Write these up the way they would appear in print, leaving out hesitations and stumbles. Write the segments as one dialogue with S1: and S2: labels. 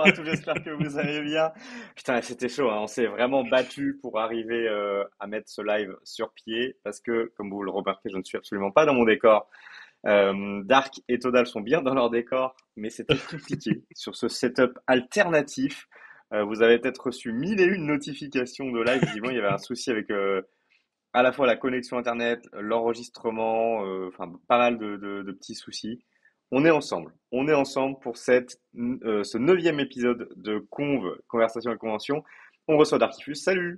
S1: bonjour à tous, j'espère que vous allez bien. Putain, c'était chaud, hein. On s'est vraiment battu pour arriver à mettre ce live sur pied parce que, comme vous le remarquez, je ne suis absolument pas dans mon décor. Dark et Todal sont bien dans leur décor, mais c'était compliqué sur ce setup alternatif. Vous avez peut-être reçu mille et une notifications de live. Visiblement, il y avait un souci avec à la fois la connexion Internet, l'enregistrement, enfin pas mal de petits soucis. On est ensemble pour ce neuvième épisode de Conversation et Convention. On reçoit Darkifus, salut!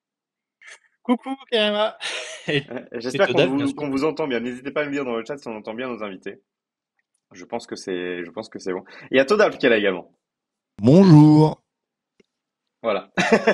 S2: Coucou Karima et
S1: J'espère
S2: Total, bien sûr.
S1: qu'on vous entend bien. N'hésitez pas à me dire dans le chat si on entend bien nos invités. Je pense que c'est bon. Et il y a Todalf qui est là également.
S3: Bonjour.
S1: Voilà.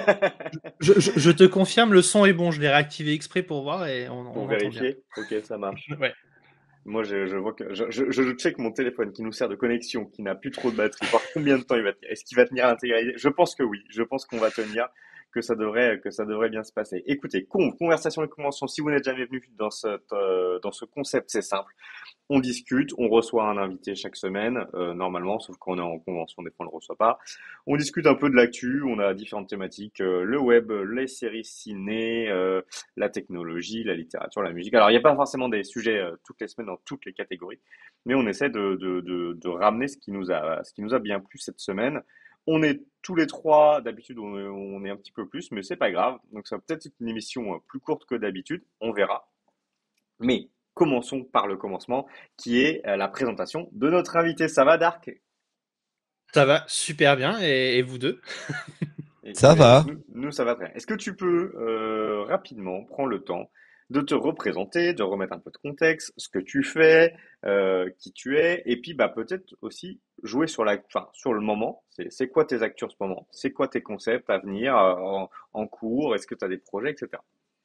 S2: Je te confirme, le son est bon. Je l'ai réactivé exprès pour voir et
S1: Pour
S2: on entend bien.
S1: vérifier. Ok, ça marche.
S2: Ouais.
S1: Moi, je vois que je check mon téléphone qui nous sert de connexion, qui n'a plus trop de batterie, voir combien de temps il va tenir. Est-ce qu'il va tenir à l'intégralité? Je pense que oui. Je pense qu'on va tenir, que ça devrait bien se passer. Écoutez, conversation et convention. Si vous n'êtes jamais venu dans ce concept, c'est simple. On discute, on reçoit un invité chaque semaine, normalement, sauf quand on est en convention, des fois on le reçoit pas. On discute un peu de l'actu, on a différentes thématiques, le web, les séries ciné, la technologie, la littérature, la musique. Alors il n'y a pas forcément des sujets toutes les semaines dans toutes les catégories, mais on essaie de ramener ce qui nous a bien plu cette semaine. On est tous les trois, d'habitude on est un petit peu plus, mais c'est pas grave. Donc ça va peut-être être une émission plus courte que d'habitude, on verra. Mais commençons par le commencement, qui est la présentation de notre invité. Ça va, Dark?
S2: Ça va super bien et vous deux?
S3: Ça
S1: Bah, écoute,
S3: va.
S1: nous, ça va très bien. Est-ce que tu peux rapidement prendre le temps de te représenter, de remettre un peu de contexte, ce que tu fais, qui tu es, et puis bah, peut-être aussi jouer sur enfin, sur le moment. C'est quoi tes actus en ce moment? C'est quoi tes concepts à venir en cours? Est-ce que tu as des projets, etc.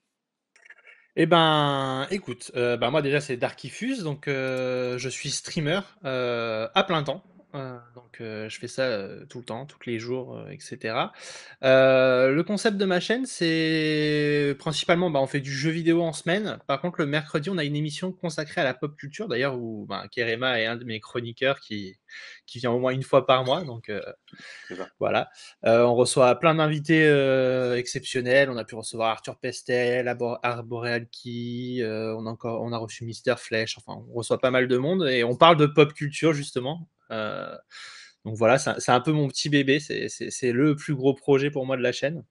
S2: Eh ben, écoute, moi déjà c'est Darkifuse, donc je suis streamer à plein temps. Je fais ça tout le temps, tous les jours, etc. Le concept de ma chaîne, c'est principalement, on fait du jeu vidéo en semaine. Par contre, le mercredi, on a une émission consacrée à la pop culture, d'ailleurs, où Kerema est un de mes chroniqueurs qui vient au moins une fois par mois. Donc,
S1: C'est ça.
S2: voilà. On reçoit plein d'invités exceptionnels. On a pu recevoir Arthur Pestel, Arboreal Key, on a reçu Mister Flèche. Enfin, on reçoit pas mal de monde et on parle de pop culture justement. Donc voilà, c'est un peu mon petit bébé. C'est le plus gros projet pour moi de la chaîne.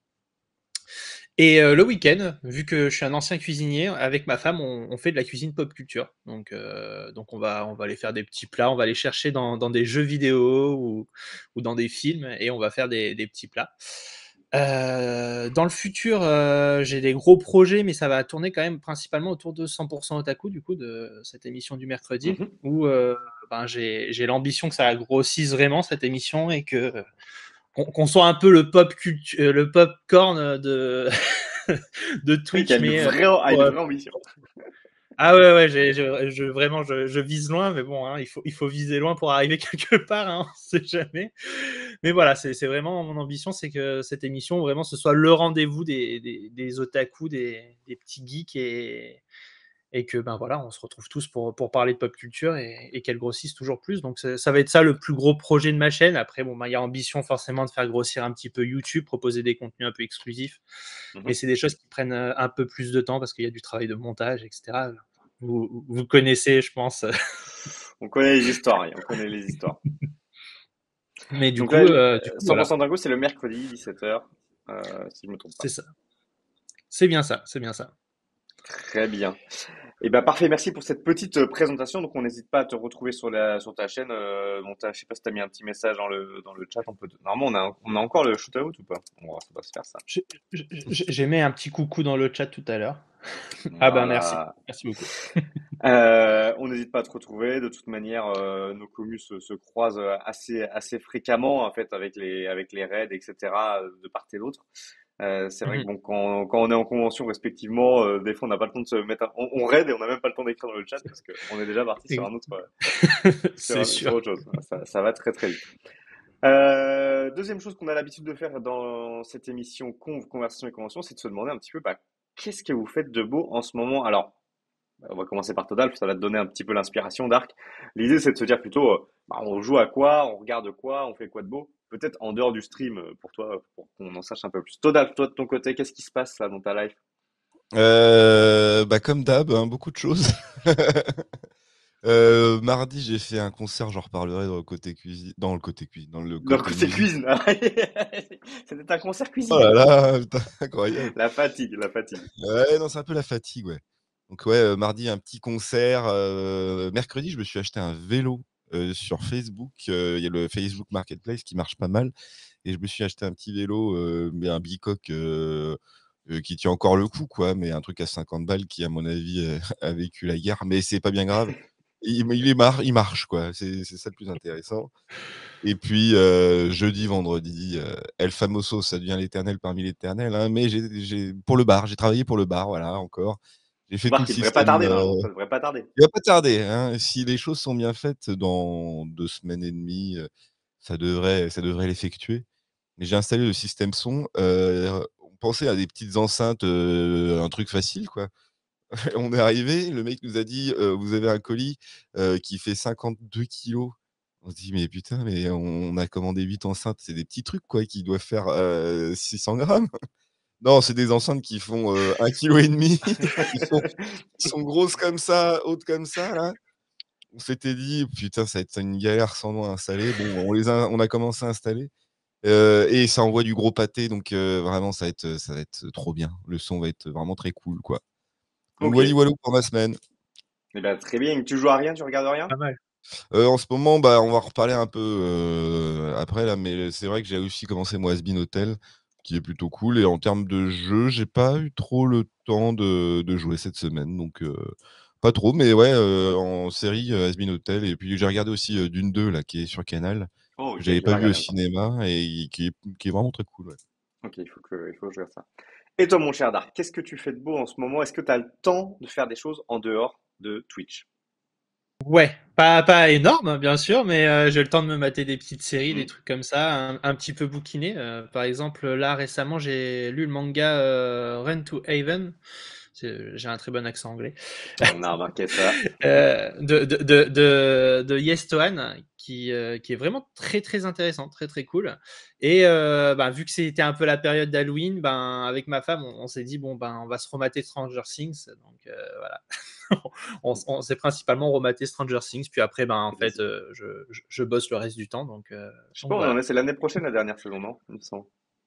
S2: Et le week-end, vu que je suis un ancien cuisinier, avec ma femme, on fait de la cuisine pop culture. Donc on va aller faire des petits plats, on va aller chercher dans des jeux vidéo ou dans des films et on va faire des petits plats. Dans le futur, j'ai des gros projets, mais ça va tourner quand même principalement autour de 100% Otaku, du coup, de cette émission du mercredi,
S1: Mhm.
S2: où j'ai l'ambition que ça grossisse vraiment cette émission et que qu'on soit un peu le popcorn de
S1: Oui, qui a
S2: Twitch, mais
S1: une vraie ambition.
S2: ah ouais, ouais, vraiment, je vise loin, mais bon, hein, il faut viser loin pour arriver quelque part, hein, on sait jamais. Mais voilà, c'est vraiment mon ambition, c'est que cette émission, vraiment, ce soit le rendez-vous des otaku, des petits geeks et que voilà, on se retrouve tous pour parler de pop culture et qu'elle grossisse toujours plus. Donc ça va être ça le plus gros projet de ma chaîne. Après, il y a ambition forcément de faire grossir un petit peu YouTube, proposer des contenus un peu exclusifs. Mais
S1: Mhm.
S2: c'est des choses qui prennent un peu plus de temps parce qu'il y a du travail de montage, etc. Vous connaissez, je pense.
S1: On connaît les histoires, oui, on connaît les histoires.
S2: Mais
S1: Donc là,
S2: voilà,
S1: 100% Dingo, c'est le mercredi, 17h, si je me trompe pas.
S2: c'est ça. C'est bien ça, c'est bien ça.
S1: Très bien. Et ben parfait, merci pour cette petite présentation. Donc on n'hésite pas à te retrouver sur ta chaîne. Je sais pas si tu as mis un petit message dans le chat. Normalement, on a encore le shootout ou pas? Ça va se faire ça.
S2: J'ai mis un petit coucou dans le chat tout à l'heure. Ah ben merci,
S1: Voilà.
S2: merci beaucoup.
S1: On n'hésite pas à te retrouver. De toute manière, nos commus se croisent assez fréquemment en fait avec les raids, etc. De part et d'autre. C'est vrai que
S2: Mhm.
S1: bon, quand on est en convention respectivement, des fois on n'a pas le temps de se mettre, on raid et on n'a même pas le temps d'écrire dans le chat parce qu'on est déjà parti sur
S2: C'est
S1: sur
S2: sûr.
S1: autre chose. Ça va très très vite. Deuxième chose qu'on a l'habitude de faire dans cette émission Conversation et Convention, c'est de se demander un petit peu, qu'est-ce que vous faites de beau en ce moment? Alors, on va commencer par Todal, ça va te donner un petit peu l'inspiration, Dark. L'idée, c'est de se dire plutôt, on joue à quoi, on regarde quoi, on fait quoi de beau. peut-être en dehors du stream pour toi, pour qu'on en sache un peu plus. Toi, toi de ton côté, qu'est-ce qui se passe là dans ta life?
S3: Bah comme d'hab, hein, beaucoup de choses. Mardi, j'ai fait un concert, j'en reparlerai dans le côté cuisine, dans le
S1: Donc
S3: côté
S1: c'est
S3: musique.
S1: cuisine. C'était un concert
S3: Oh
S1: cuisine.
S3: là là, putain, incroyable.
S1: La fatigue, la fatigue.
S3: Ouais, non, c'est un peu la fatigue, ouais. Donc ouais, mardi, un petit concert. Mercredi, je me suis acheté un vélo sur Facebook. Il y a le Facebook Marketplace qui marche pas mal. Et je me suis acheté un petit vélo, mais un bicoque qui tient encore le coup, quoi. Mais un truc à 50 balles qui, à mon avis, a vécu la guerre. Mais c'est pas bien grave. Il marche, quoi. C'est ça le plus intéressant. Et puis, jeudi, vendredi, El Famoso, ça devient l'éternel parmi l'éternel, hein, mais pour le bar, j'ai travaillé pour le bar, voilà, encore. J'ai fait tout
S1: Remarque
S3: le
S1: qu'il devrait pas
S3: système,
S1: tarder normalement, ça devrait pas tarder.
S3: il va pas tarder, hein. Si les choses sont bien faites, dans 2 semaines et demie, ça devrait l'effectuer. Mais j'ai installé le système son, on pensait à des petites enceintes, un truc facile, quoi. On est arrivé, le mec nous a dit: «Vous avez un colis, qui fait 52 kilos.» On se dit: «Mais putain, mais on a commandé 8 enceintes, c'est des petits trucs quoi qui doivent faire, 600 grammes.» Non, c'est des enceintes qui font, 1,5 kg, qui sont grosses comme ça, hautes comme ça là. On s'était dit: «Putain, ça va être une galère sans nom à installer.» Bon, on a commencé à installer, et ça envoie du gros pâté donc vraiment ça va être trop bien. Le son va être vraiment très cool, quoi. Donc
S1: Ok.
S3: voilà voilou pour ma semaine.
S1: Eh ben, très bien. Tu joues à rien, tu regardes rien?
S2: Pas mal.
S3: En ce moment, bah, on va en reparler un peu, après là, mais c'est vrai que j'ai aussi commencé moi Has Been Hotel, qui est plutôt cool et en termes de jeu, j'ai pas eu trop le temps de jouer cette semaine, donc pas trop, mais ouais, en série, Has Been Hotel et puis j'ai regardé aussi, Dune 2 là, qui est sur Canal,
S1: Oh,
S3: que
S1: ok,
S3: j'avais
S1: j'ai
S3: pas
S1: pas
S3: vu au
S1: regardé encore.
S3: cinéma et qui est vraiment très cool, ouais.
S1: Ok, il faut que je regarde ça. Et toi, mon cher Dark, qu'est-ce que tu fais de beau en ce moment? Est-ce que tu as le temps de faire des choses en dehors de Twitch?
S2: Ouais, pas énorme, hein, bien sûr, mais j'ai le temps de me mater des petites séries, des
S1: Hmm.
S2: trucs comme ça, un petit peu bouquiner. Par exemple, là récemment, j'ai lu le manga Run to Haven. J'ai un très bon accent anglais.
S1: On a remarqué ça.
S2: De Yes Tohan, qui est vraiment très très intéressant, très très cool. Et bah, vu que c'était un peu la période d'Halloween, ben, avec ma femme, on s'est dit, bon, ben, on va se remater Stranger Things. Donc voilà. On s'est principalement rematé Stranger Things. Puis après, ben, en fait,
S1: Classique.
S2: je bosse le reste du temps.
S1: Je sais
S2: Donc
S1: pas,
S2: voilà.
S1: c'est l'année prochaine la dernière saison, non? Il me semble.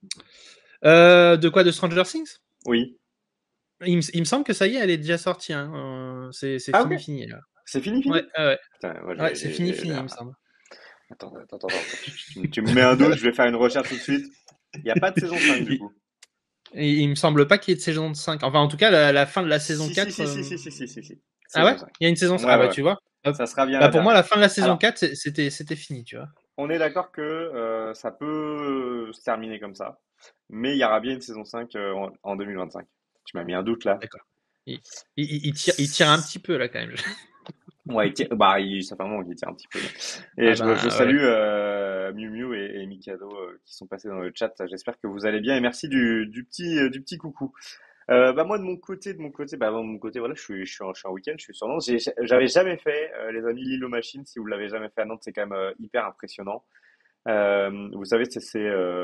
S2: De quoi? De Stranger Things?
S1: Oui.
S2: Il me semble que ça y est, elle est déjà sortie, hein. C'est
S1: Ah, ok.
S2: fini, fini, là.
S1: C'est fini,
S2: Ouais,
S1: fini?
S2: ouais, ouais.
S1: Putain, moi,
S2: Ouais, c'est fini, fini, il me semble.
S1: Attends. Tu me mets un doute, je vais faire une recherche tout de suite. Il n'y a pas de saison 5 du
S2: Il,
S1: coup.
S2: il me semble pas qu'il y ait de saison 5. Enfin, en tout cas, la fin de la saison
S1: Si, si,
S2: 4.
S1: si, si, si, si, si, si, si.
S2: Ah
S1: Saison
S2: ouais?
S1: 5.
S2: Il y a une saison 5.
S1: Ouais,
S2: Ah
S1: ouais,
S2: bah,
S1: ouais.
S2: tu vois. Hop.
S1: Ça sera bien
S2: Bah,
S1: la
S2: pour moi,
S1: dernière.
S2: la fin de la saison
S1: Alors,
S2: 4, c'était fini, tu vois.
S1: on est d'accord que ça peut se terminer comme ça, mais il y aura bien une saison 5 en 2025. Tu m'as mis un doute là.
S2: D'accord. Il tire un petit peu, là, quand même.
S1: Ouais, bah, ça fait un moment qu'il tient un petit peu. Et
S2: Ah
S1: je
S2: ben, ouais.
S1: salue Miu Miu et Mikado qui sont passés dans le chat. J'espère que vous allez bien et merci du petit coucou. Bah moi de mon côté, voilà, je suis en week-end, je suis sur Nantes. J'avais jamais fait, les amis, Lilo Machine. Si vous l'avez jamais fait à Nantes, c'est quand même hyper impressionnant. Vous savez, c'est ces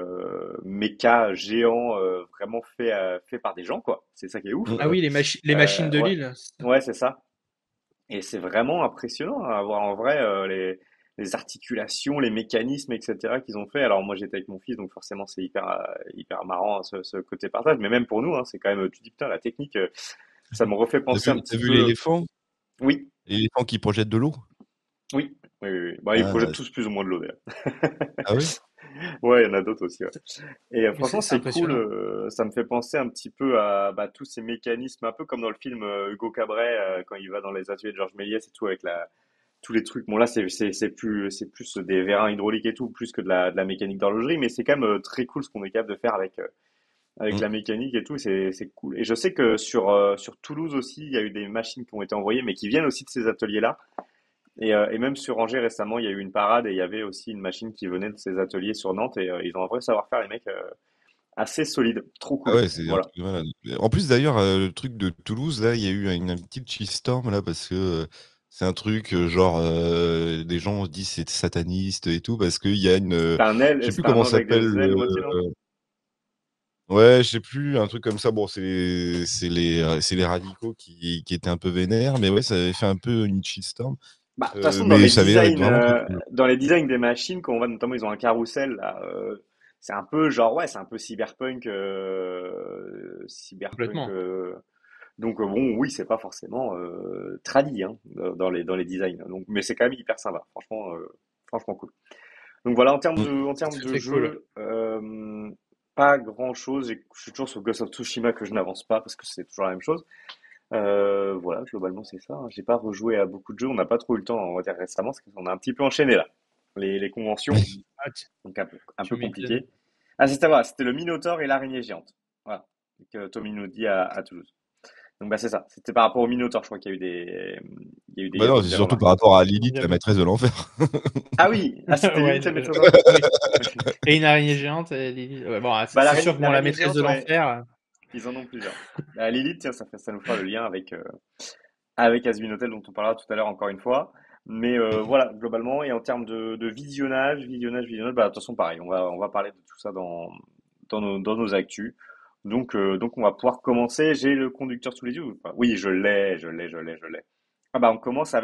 S1: mechas géants vraiment fait par des gens, quoi. C'est ça qui est ouf.
S2: Ah oui, les machines de
S1: Ouais,
S2: Lille, c'est ça.
S1: ouais, c'est ça. Et c'est vraiment impressionnant à voir en vrai les articulations, les mécanismes, etc. qu'ils ont fait. Alors moi j'étais avec mon fils, donc forcément c'est hyper marrant hein, ce côté partage. Mais même pour nous, hein, c'est quand même, tu dis putain la technique, ça me refait
S3: T'as
S1: penser un
S3: vu tu
S1: petit
S3: vu
S1: peu.
S3: l'éléphant?
S1: Oui,
S3: L'éléphant qui projette de l'eau?
S1: oui. Bah ils
S3: Ah,
S1: projettent tous plus ou moins de l'eau d'ailleurs.
S3: ah oui?
S1: Ouais, il y en a d'autres aussi. Ouais. Et franchement,
S2: C'est
S1: c'est cool.
S2: impressionnant.
S1: Ça me fait penser un petit peu à bah, tous ces mécanismes, un peu comme dans le film Hugo Cabret quand il va dans les ateliers de Georges Méliès et tout avec tous les trucs. Bon là, c'est plus des vérins hydrauliques et tout, plus que de la mécanique d'horlogerie, mais c'est quand même très cool ce qu'on est capable de faire avec
S3: Mmh.
S1: la mécanique et tout. C'est cool. Et je sais que sur Toulouse aussi, il y a eu des machines qui ont été envoyées, mais qui viennent aussi de ces ateliers-là. Et même sur Angers récemment, il y a eu une parade et il y avait aussi une machine qui venait de ces ateliers sur Nantes et ils ont un vrai savoir-faire, les mecs, assez solide. Trop
S3: Ah
S1: cool.
S3: ouais, c'est un
S1: Voilà.
S3: truc de malade. En plus d'ailleurs, le truc de Toulouse là, il y a eu une petite shitstorm là parce que, C'est un truc genre des gens disent c'est sataniste et tout parce qu'il y a une, je sais plus
S1: C'est un
S3: comment
S1: ange avec
S3: s'appelle
S1: des ailes moitié, non?
S3: ouais, je sais plus, un truc comme ça. Bon, c'est les radicaux qui étaient un peu vénères, mais ouais, ça avait fait un peu une shitstorm.
S1: Bah, de toute façon,
S3: Mais ça avait l'air d'être vraiment très cool.
S1: dans les designs des machines, quand on voit notamment, ils ont un carrousel là, c'est un peu genre, ouais, c'est un peu cyberpunk, cyberpunk.
S2: Complètement.
S1: Donc bon, oui, c'est pas forcément tradi hein, dans les designs. Donc, mais c'est quand même hyper sympa, franchement, franchement cool. Donc voilà,
S3: Mm.
S1: en termes
S2: C'est
S1: de
S2: très cool.
S1: jeu, pas grand-chose. Je suis toujours sur Ghost of Tsushima que je n'avance pas parce que c'est toujours la même chose. Voilà, globalement c'est ça, hein. J'ai pas rejoué à beaucoup de jeux, on n'a pas trop eu le temps, on va dire récemment, parce qu'on a un petit peu enchaîné là. Les conventions,
S2: Ah,
S1: donc un
S2: tu
S1: peu
S2: m'étonnes.
S1: compliqué. Ah, c'est ça, voilà, c'était le Minotaur et l'araignée géante. Voilà, que Tommy nous dit à Toulouse. Donc bah c'est ça, c'était par rapport au Minotaur, je crois qu'il y a eu
S3: Bah non, c'est
S1: des
S3: surtout
S1: remarques.
S3: par rapport à
S2: Comment
S3: Lilith,
S2: dire
S3: la maîtresse de l'enfer.
S1: Ah oui, ah c'était
S2: Ouais,
S1: Lilith la maîtresse de l'enfer?
S2: oui. Et une araignée géante, ouais, bon,
S1: Bah
S2: c'est sûr que bon, la
S1: l'araignée
S2: maîtresse de
S1: géante, ouais,
S2: l'enfer,
S1: ils en ont plusieurs. Bah, Lilith, tiens, ça nous fera le lien avec Asmin Hotel dont on parlera tout à l'heure encore une fois. Mais voilà, globalement, et en termes de visionnage, bah, de toute façon, pareil, on va parler de tout ça dans nos actus. Donc, on va pouvoir commencer. J'ai le conducteur sous les yeux ou pas? Oui, je l'ai. Ah bah, on commence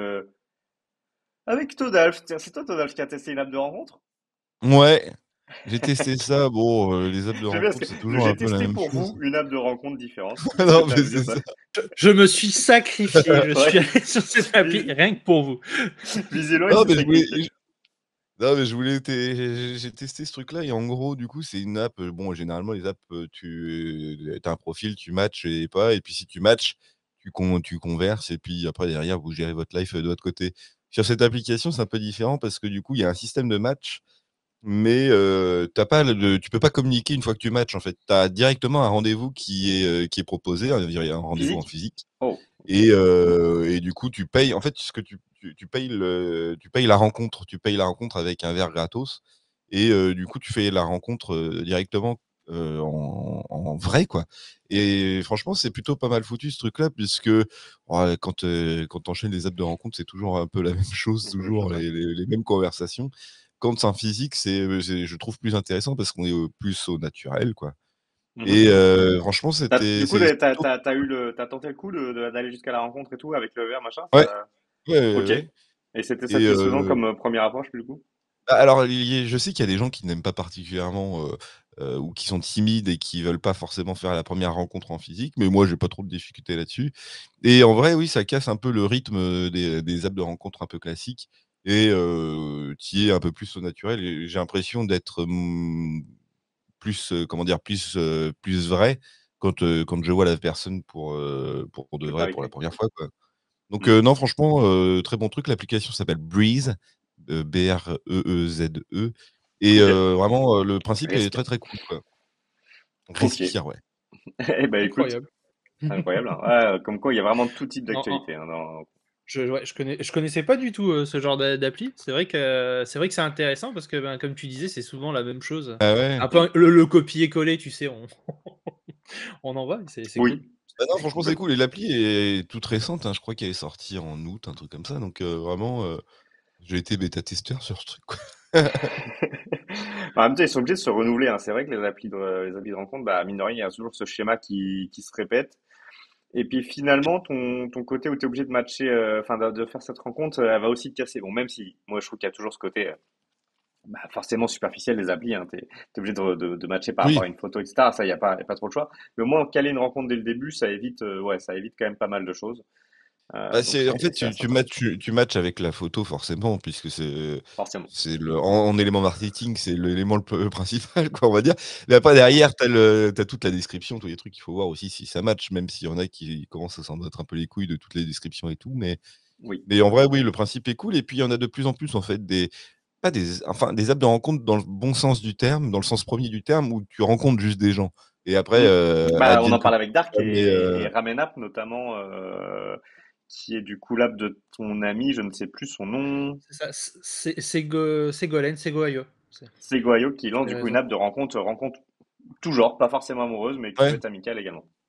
S1: avec Todalf. Tiens, c'est toi, Todalf, qui a testé une app de rencontre?
S3: Ouais, j'ai testé ça. Bon, les apps de
S1: J'aime bien parce
S3: rencontre,
S1: que
S3: c'est toujours
S1: j'ai
S3: un peu la
S1: testé
S3: même
S1: pour
S3: chose.
S1: vous une app de rencontre différente. Qu'est-ce que
S3: Non,
S1: tu as
S3: mais
S1: à me dire,
S3: c'est ça.
S1: Todalf?
S2: je me suis sacrifié, je suis
S1: Ouais.
S2: allé sur cette appli
S1: Vis-
S2: rien que pour vous.
S1: Visiblement, il
S3: Non,
S1: s'est
S3: mais
S1: sacrifié.
S3: non, mais je voulais j'ai testé ce truc-là et en gros, du coup, c'est une app, bon, généralement, les apps, tu as un profil, tu matches et pas et puis si tu matches, tu converses et puis après derrière, vous gérez votre life, de votre côté. Sur cette application, c'est un peu différent parce que du coup, il y a un système de match, mais tu peux pas communiquer une fois que tu matches, en fait. Tu as directement un rendez-vous qui est proposé, un rendez-vous en
S1: Physique?
S3: physique
S1: Oh, ok.
S3: et du coup, tu payes en fait, ce que tu payes la rencontre. Tu payes la rencontre avec un verre gratos et du coup, tu fais la rencontre, directement, en vrai, quoi et franchement, c'est plutôt pas mal foutu ce truc-là puisque, ouais, quand tu enchaînes les apps de rencontre, c'est toujours un peu la même chose,
S1: La même
S3: toujours
S1: chose, ouais.
S3: les mêmes conversations. Quand c'est en physique, je trouve plus intéressant parce qu'on est, plus au naturel, quoi et
S1: Mhm.
S3: franchement,
S1: Du coup,
S3: c'est plutôt
S1: t'as tenté le coup d'aller jusqu'à la rencontre et tout avec le verre, machin,
S3: ouais,
S1: ça...
S3: ouais, ouais,
S1: Ok.
S3: ouais
S1: Et c'était
S3: et
S1: satisfaisant comme première approche, du coup?
S3: alors, je sais qu'il y a des gens qui n'aiment pas particulièrement, ou qui sont timides et qui veulent pas forcément faire la première rencontre en physique, mais moi, j'ai pas trop de difficultés là-dessus et en vrai, oui, ça casse un peu le rythme, des apps de rencontres un peu classiques et tu es un peu plus au naturel et j'ai l'impression d'être, plus, comment dire? Plus vrai quand je vois la personne pour de
S1: Que
S3: vrai
S1: par
S3: pour la
S1: écrit.
S3: première fois, quoi. Donc
S1: Mhm.
S3: non, franchement, très bon truc. L'application s'appelle Breeze, Breeze et
S1: Ok.
S3: vraiment, le principe est
S1: Respire.
S3: très, très cool, quoi.
S1: Ok.
S3: Respire, ouais.
S1: Eh ben, écoute,
S2: Incroyable.
S1: incroyable, hein. Ouais, comme quoi, il y a vraiment tout type
S2: En- en-
S1: d'actualité, hein,
S2: ouais, je connaissais pas du tout ce genre d'appli. C'est vrai que c'est intéressant parce que, ben, comme tu disais, c'est souvent la même chose.
S3: Ah ouais.
S2: Un peu le copier-coller, tu sais, on envoie, c'est cool.
S1: Oui,
S3: Bah non, franchement, c'est
S1: complètement.
S3: cool et l'appli est toute récente, hein. Je crois qu'elle est sortie en août, un truc comme ça, donc vraiment, j'ai été bêta-testeur sur ce truc, quoi.
S1: En même temps, ils sont obligés de se renouveler, hein. C'est vrai que les applis de rencontre, bah, mine de rien, il y a toujours ce schéma qui se répète. Et puis finalement, ton côté où tu es obligé de matcher, enfin de faire cette rencontre, elle va aussi te casser. Bon, même si moi je trouve qu'il y a toujours ce côté bah, forcément superficiel des applis, hein. T'es obligé de matcher par rapport
S3: Oui.
S1: à une photo, etc. Ça, y a pas trop le choix. Mais au moins, caler une rencontre dès le début, ça évite, ouais, ça évite quand même pas mal de choses.
S3: Bah,
S1: Donc
S3: c'est en fait,
S1: c'est assez
S3: tu
S1: sympathique,
S3: matches tu matches avec la photo forcément puisque
S1: forcément.
S3: c'est le en élément marketing, c'est l'élément le principal quoi, on va dire. Mais après derrière, tu toute la description, tous les trucs qu'il faut voir aussi si ça match, même s'il y en a qui commencent à s'en battre un peu les couilles de toutes les descriptions et tout.
S1: Oui.
S3: Mais en vrai, oui, le principe est cool et puis il y en a de plus en plus en fait des apps de rencontre dans le bon sens du terme, dans le sens premier du terme où tu rencontres juste des gens et après,
S1: Mm. Bah, on
S3: advienne
S1: en
S3: que
S1: parle avec Dark
S3: mais
S1: et Ramenapp notamment, qui est du collab de ton ami, je ne sais plus son nom.
S2: C'est ça, Ségolène, Ségoayo.
S1: C'est Goyo qui lance
S2: Tu
S1: du
S2: as
S1: coup une
S2: raison.
S1: app de rencontre, rencontre tout genre, pas forcément amoureuse, mais qui peut
S3: ouais.
S1: être amicale également.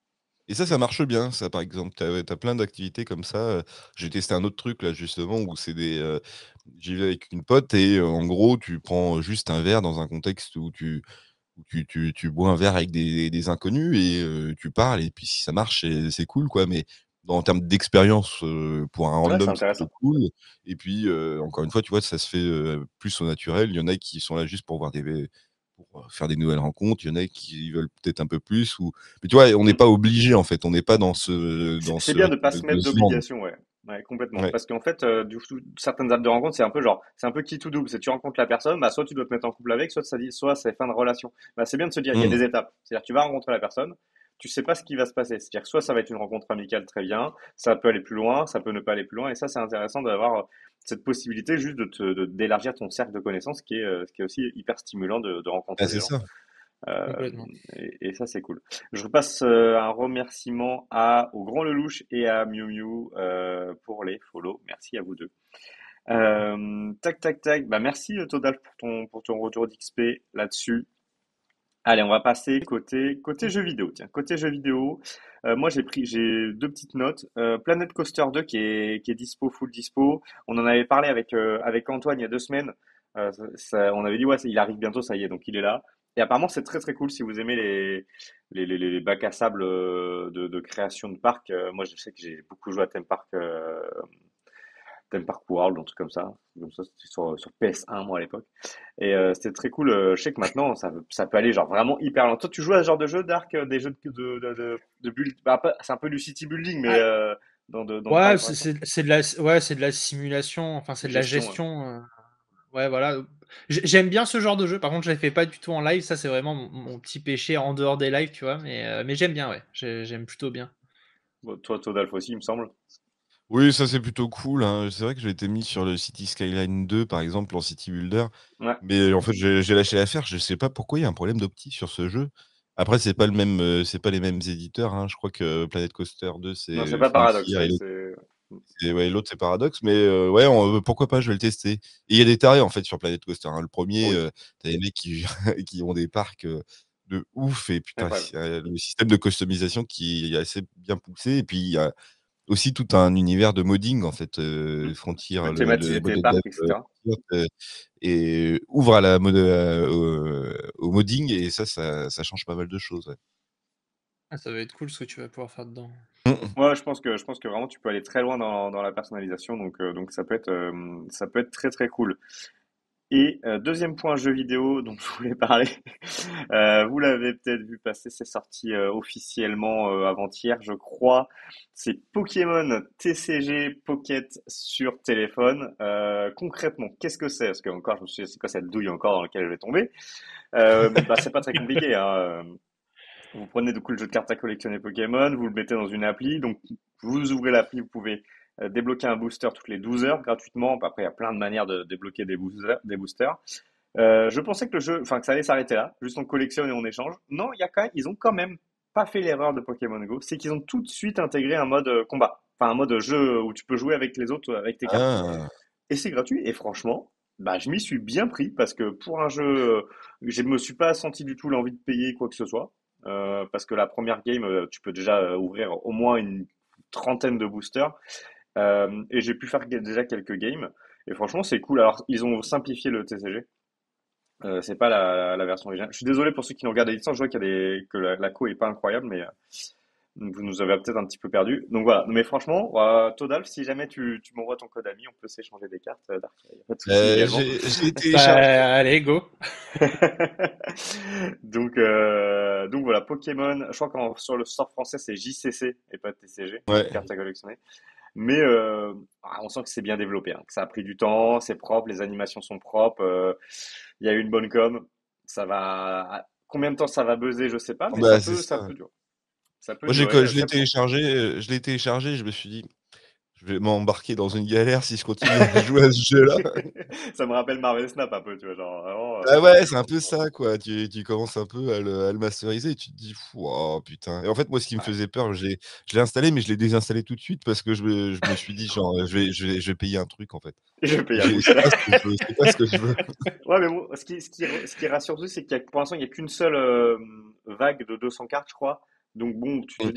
S3: Et ça marche bien, ça, par exemple. Tu as plein d'activités comme ça, j'ai testé un autre truc là, justement, où c'est j'y vais avec une pote et en gros, tu prends juste un verre dans un contexte où tu bois un verre avec des inconnus et tu parles et puis si ça marche, c'est cool, quoi, mais en termes d'expérience, pour un
S1: Ouais, c'est
S3: random, c'est plutôt
S1: intéressant.
S3: cool et puis, encore une fois, tu vois, ça se fait, plus au naturel. Il y en a qui sont là juste pour faire des nouvelles rencontres. Il y en a qui veulent peut-être un peu plus ou mais tu vois, on n'est
S1: Mm.
S3: pas obligé, en fait. On n'est pas dans ce
S1: C'est
S3: dans
S1: c'est
S3: ce
S1: bien de
S3: rythme
S1: pas se
S3: de
S1: mettre
S3: se vendre.
S1: d'obligation, ouais. Ouais, complètement.
S3: Ouais.
S1: Parce qu'en fait, du coup, certaines apps de rencontre, c'est un peu genre, c'est un peu qui tout double. C'est tu rencontres la personne, bah, soit tu dois te mettre en couple avec, soit c'est fin de relation. Bah, c'est bien de se dire, il y a
S3: Mmh.
S1: des étapes. C'est-à-dire, tu vas rencontrer la personne, tu sais pas ce qui va se passer. C'est-à-dire, que soit ça va être une rencontre amicale très bien, ça peut aller plus loin, ça peut ne pas aller plus loin. Et ça, c'est intéressant d'avoir cette possibilité juste d'élargir ton cercle de connaissances, ce qui est aussi hyper stimulant de
S3: Bah,
S1: rencontrer des
S3: c'est
S1: gens.
S3: ça.
S1: Euh,
S2: Complètement.
S1: et ça, c'est cool. Je repasse un remerciement au Grand Lelouch et à Miu Miu pour les follow. Merci à vous deux. Tac, tac, tac. Bah, merci Todal pour ton retour d'XP là-dessus. Allez, on va passer côté jeux vidéo. Tiens, côté jeux vidéo, moi j'ai deux petites notes. Planet Coaster 2 qui est dispo, full dispo. On en avait parlé avec Antoine il y a 2 semaines. On avait dit ouais, il arrive bientôt, ça y est, donc il est là. Et apparemment c'est très très cool si vous aimez les bacs à sable de création de parc. Moi je sais que j'ai beaucoup joué à Theme Park World, un truc comme ça. Comme ça, c'était sur PS1 moi à l'époque. Et c'était très cool. Je sais que maintenant, ça peut aller genre vraiment hyper lent. Toi, tu joues à ce genre de jeu, Dark, des jeux de build. Bah, c'est un peu du city building, mais
S2: Ah,
S1: dans le parc
S2: ouais,
S1: d'attractions.
S2: c'est de la simulation, enfin c'est de la
S1: Gestion, hein.
S2: gestion. Ouais, voilà. J'aime bien ce genre de jeu. Par contre, je ne les fais pas du tout en live. Ça, c'est vraiment mon petit péché en dehors des lives, tu vois. Mais j'aime bien, ouais. J'aime plutôt bien.
S1: Bon, toi, Todalf aussi, il me semble.
S3: Oui, ça c'est plutôt cool, hein. C'est vrai que j'ai été mis sur le City Skyline 2, par exemple, en City Builder,
S1: Ouais.
S3: mais en fait, j'ai lâché l'affaire. Je sais pas pourquoi il y a un problème d'opti sur ce jeu. Après, c'est pas les mêmes éditeurs, hein. Je crois que Planet Coaster 2,
S1: Non, c'est
S3: c'est
S1: pas Paradox,
S3: Frontier
S1: ouais.
S3: et l'autre, c'est Paradox, mais ouais, pourquoi pas, je vais le tester. Et il y a des tarés, en fait, sur Planet Coaster, hein. Le premier,
S1: Oui,
S3: tu des mecs qui qui ont des parcs, de ouf et putain,
S1: incroyable.
S3: le système de customisation qui est assez bien poussé et puis il y a aussi tout un univers de modding en fait,
S1: Mm.
S3: Frontier,
S1: De
S3: le
S1: thématiser tes
S3: mode de dev,
S1: parcs, etc.
S3: Frontier, et ouvre à la mode au modding et ça change pas mal de choses, ouais.
S2: Ah, ça va être cool ce que tu vas pouvoir faire dedans.
S3: Mmh.
S1: Ouais, je pense que vraiment tu peux aller très loin dans la personnalisation, donc ça peut être très très cool. Et deuxième point jeu vidéo dont je voulais parler, vous l'avez peut-être vu passer, c'est sorti officiellement avant-hier, je crois. C'est Pokémon TCG Pocket sur téléphone. Concrètement, qu'est-ce que c'est? Parce que encore, je me suis dit, c'est quoi cette douille encore dans laquelle je vais tomber? Bah, c'est pas très compliqué, hein. Vous prenez du coup le jeu de cartes à collectionner Pokémon, vous le mettez dans une appli, donc vous ouvrez l'appli, vous pouvez débloquer un booster toutes les 12 heures gratuitement. Après, il y a plein de manières de débloquer des boosters. Je pensais que le jeu, enfin que ça allait s'arrêter là, juste on collectionne et on échange. Non, ils ont quand même pas fait l'erreur de Pokémon Go, c'est qu'ils ont tout de suite intégré un mode combat, enfin un mode jeu où tu peux jouer avec les autres, avec tes cartes.
S3: Ah!
S1: Et c'est gratuit. Et franchement, bah je m'y suis bien pris parce que pour un jeu, je me suis pas senti du tout l'envie de payer quoi que ce soit. Parce que la première game, tu peux déjà ouvrir au moins une trentaine de boosters. Et j'ai pu faire déjà quelques games. Et franchement, c'est cool. Alors, ils ont simplifié le TCG. C'est pas la version originale. Je suis désolé pour ceux qui n'ont regardé les licences. Je vois que la co est pas incroyable, mais vous nous avez peut-être un petit peu perdu. Donc voilà. Mais franchement, Todalf, si jamais tu m'envoies ton code ami, on peut s'échanger des cartes. Dark, y a pas de souci également.
S3: J'ai téléchargé.
S2: Bah, allez, go.
S1: Donc voilà, Pokémon. Je crois que sur le sort français, c'est JCC et pas TCG, jeu de
S3: Ouais.
S1: cartes à collectionner. Mais on sent que c'est bien développé, hein, que ça a pris du temps, c'est propre, les animations sont propres, il y a eu une bonne com. Ça va. Combien de temps ça va buzzer, je sais pas, mais
S3: Bah, c'est
S1: ça
S3: ça.
S1: peut durer. Ça peut
S3: Moi,
S1: durer.
S3: je l'ai téléchargé, je me suis dit: «Je vais m'embarquer dans une galère si je continue à jouer à ce jeu-là».
S1: Ça me rappelle Marvel Snap un peu, tu vois, genre vraiment.
S3: Ah ouais, c'est un peu ça, quoi. Tu commences un peu à le masteriser et tu te dis: «Waouh, putain» et en fait, moi, ce qui me
S1: Ouais,
S3: faisait peur, je l'ai installé, mais je l'ai désinstallé tout de suite parce que je me suis dit genre, je vais payer un truc, en fait.
S1: je vais payer un
S3: J'ai c'est
S1: booster.
S3: pas ce que je veux, c'est pas ce que je veux.
S1: Ouais, mais bon, ce qui rassure aussi, c'est pour l'instant, il n'y a qu'une seule vague de 200 cartes, je crois. Donc bon, tu te
S3: Mmh.
S1: dis que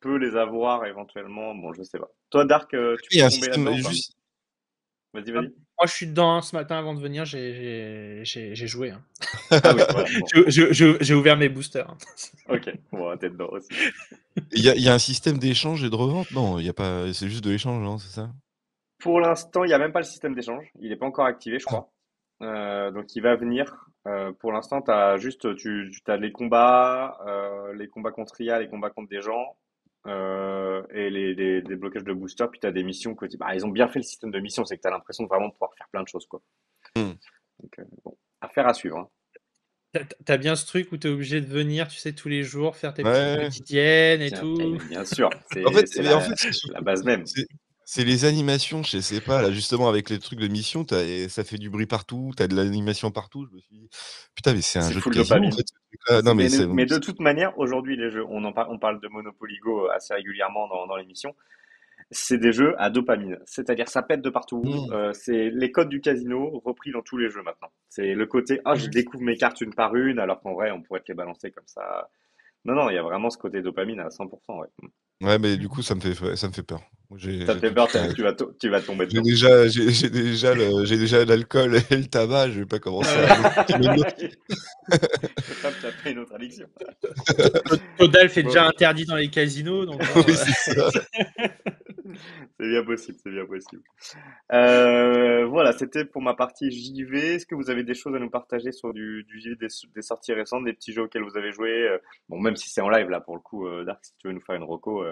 S1: peux les avoir éventuellement. Bon, je sais pas. Toi, Dark, tu
S3: Il y
S1: peux
S3: a un
S1: tomber
S3: système
S1: là-dedans ou pas?
S3: juste.
S1: Vas-y,
S2: Ah,
S1: vas-y.
S2: moi, je suis dedans ce matin avant de venir, j'ai joué. Hein.
S1: Ah oui, voilà. Bon,
S2: J'ai ouvert mes boosters. Hein.
S1: ok. Bon, t'es dedans aussi.
S3: Il y a un système d'échange et de revente? Non, il y a pas. C'est juste de l'échange, non, c'est ça?
S1: Pour l'instant, il n'y a même pas le système d'échange. Il n'est pas encore activé, je
S3: Ah,
S1: crois. Donc, il va venir. Pour l'instant, t'as juste, tu as les combats contre IA, les combats contre des gens, et des blocages de booster. Puis tu as des missions que, bah, ils ont bien fait le système de mission, c'est que tu as l'impression de vraiment pouvoir faire plein de choses, quoi.
S3: hmm.
S1: Donc, bon, affaire à suivre, hein.
S2: T'as bien ce truc où t'es obligé de venir, tu sais, tous les jours, faire tes petites
S3: Ouais.
S2: quotidiennes et
S1: Bien, eh,
S2: tout.
S1: mais bien sûr,
S3: En fait,
S1: c'est
S3: mais en fait, c'est
S1: la
S3: surtout,
S1: base même.
S3: c'est les animations, je sais pas, là, justement, avec les trucs de mission, et ça fait du bruit partout, t'as de l'animation partout. Je me suis dit, putain, mais c'est un
S1: C'est
S3: jeu de
S1: full
S3: casino, en
S1: dopamine.
S3: fait, ce truc-là. Non, mais c'est.
S1: Mais de toute manière, aujourd'hui, les jeux, on parle de Monopoly Go assez régulièrement dans l'émission. C'est des jeux à dopamine, c'est-à-dire ça pète de partout.
S3: Hmm.
S1: C'est les codes du casino repris dans tous les jeux maintenant. C'est le côté ah je
S2: Mhm.
S1: découvre mes cartes une par une, alors qu'en vrai on pourrait te les balancer comme ça. Non non, il y a vraiment ce côté dopamine à 100%. Ouais.
S3: Ouais, mais du coup, ça me fait peur. Moi,
S1: Ça te
S3: j'ai
S1: fait
S3: tout
S1: peur,
S3: ça.
S1: tu vas tomber
S3: J'ai
S1: dedans.
S3: déjà, j'ai déjà l'alcool et le tabac. Je vais pas commencer à me noter.
S1: Hop, t'as fait une autre addiction.
S2: Todalf est
S1: Bon,
S2: déjà interdit dans les casinos, donc bon.
S3: Oui, c'est ça.
S1: c'est bien possible, c'est bien possible. Voilà, c'était pour ma partie JV. Est-ce que vous avez des choses à nous partager sur du JV, des sorties récentes, des petits jeux auxquels vous avez joué? Bon, même si c'est en live là pour le coup, Dark, si tu veux nous faire une reco.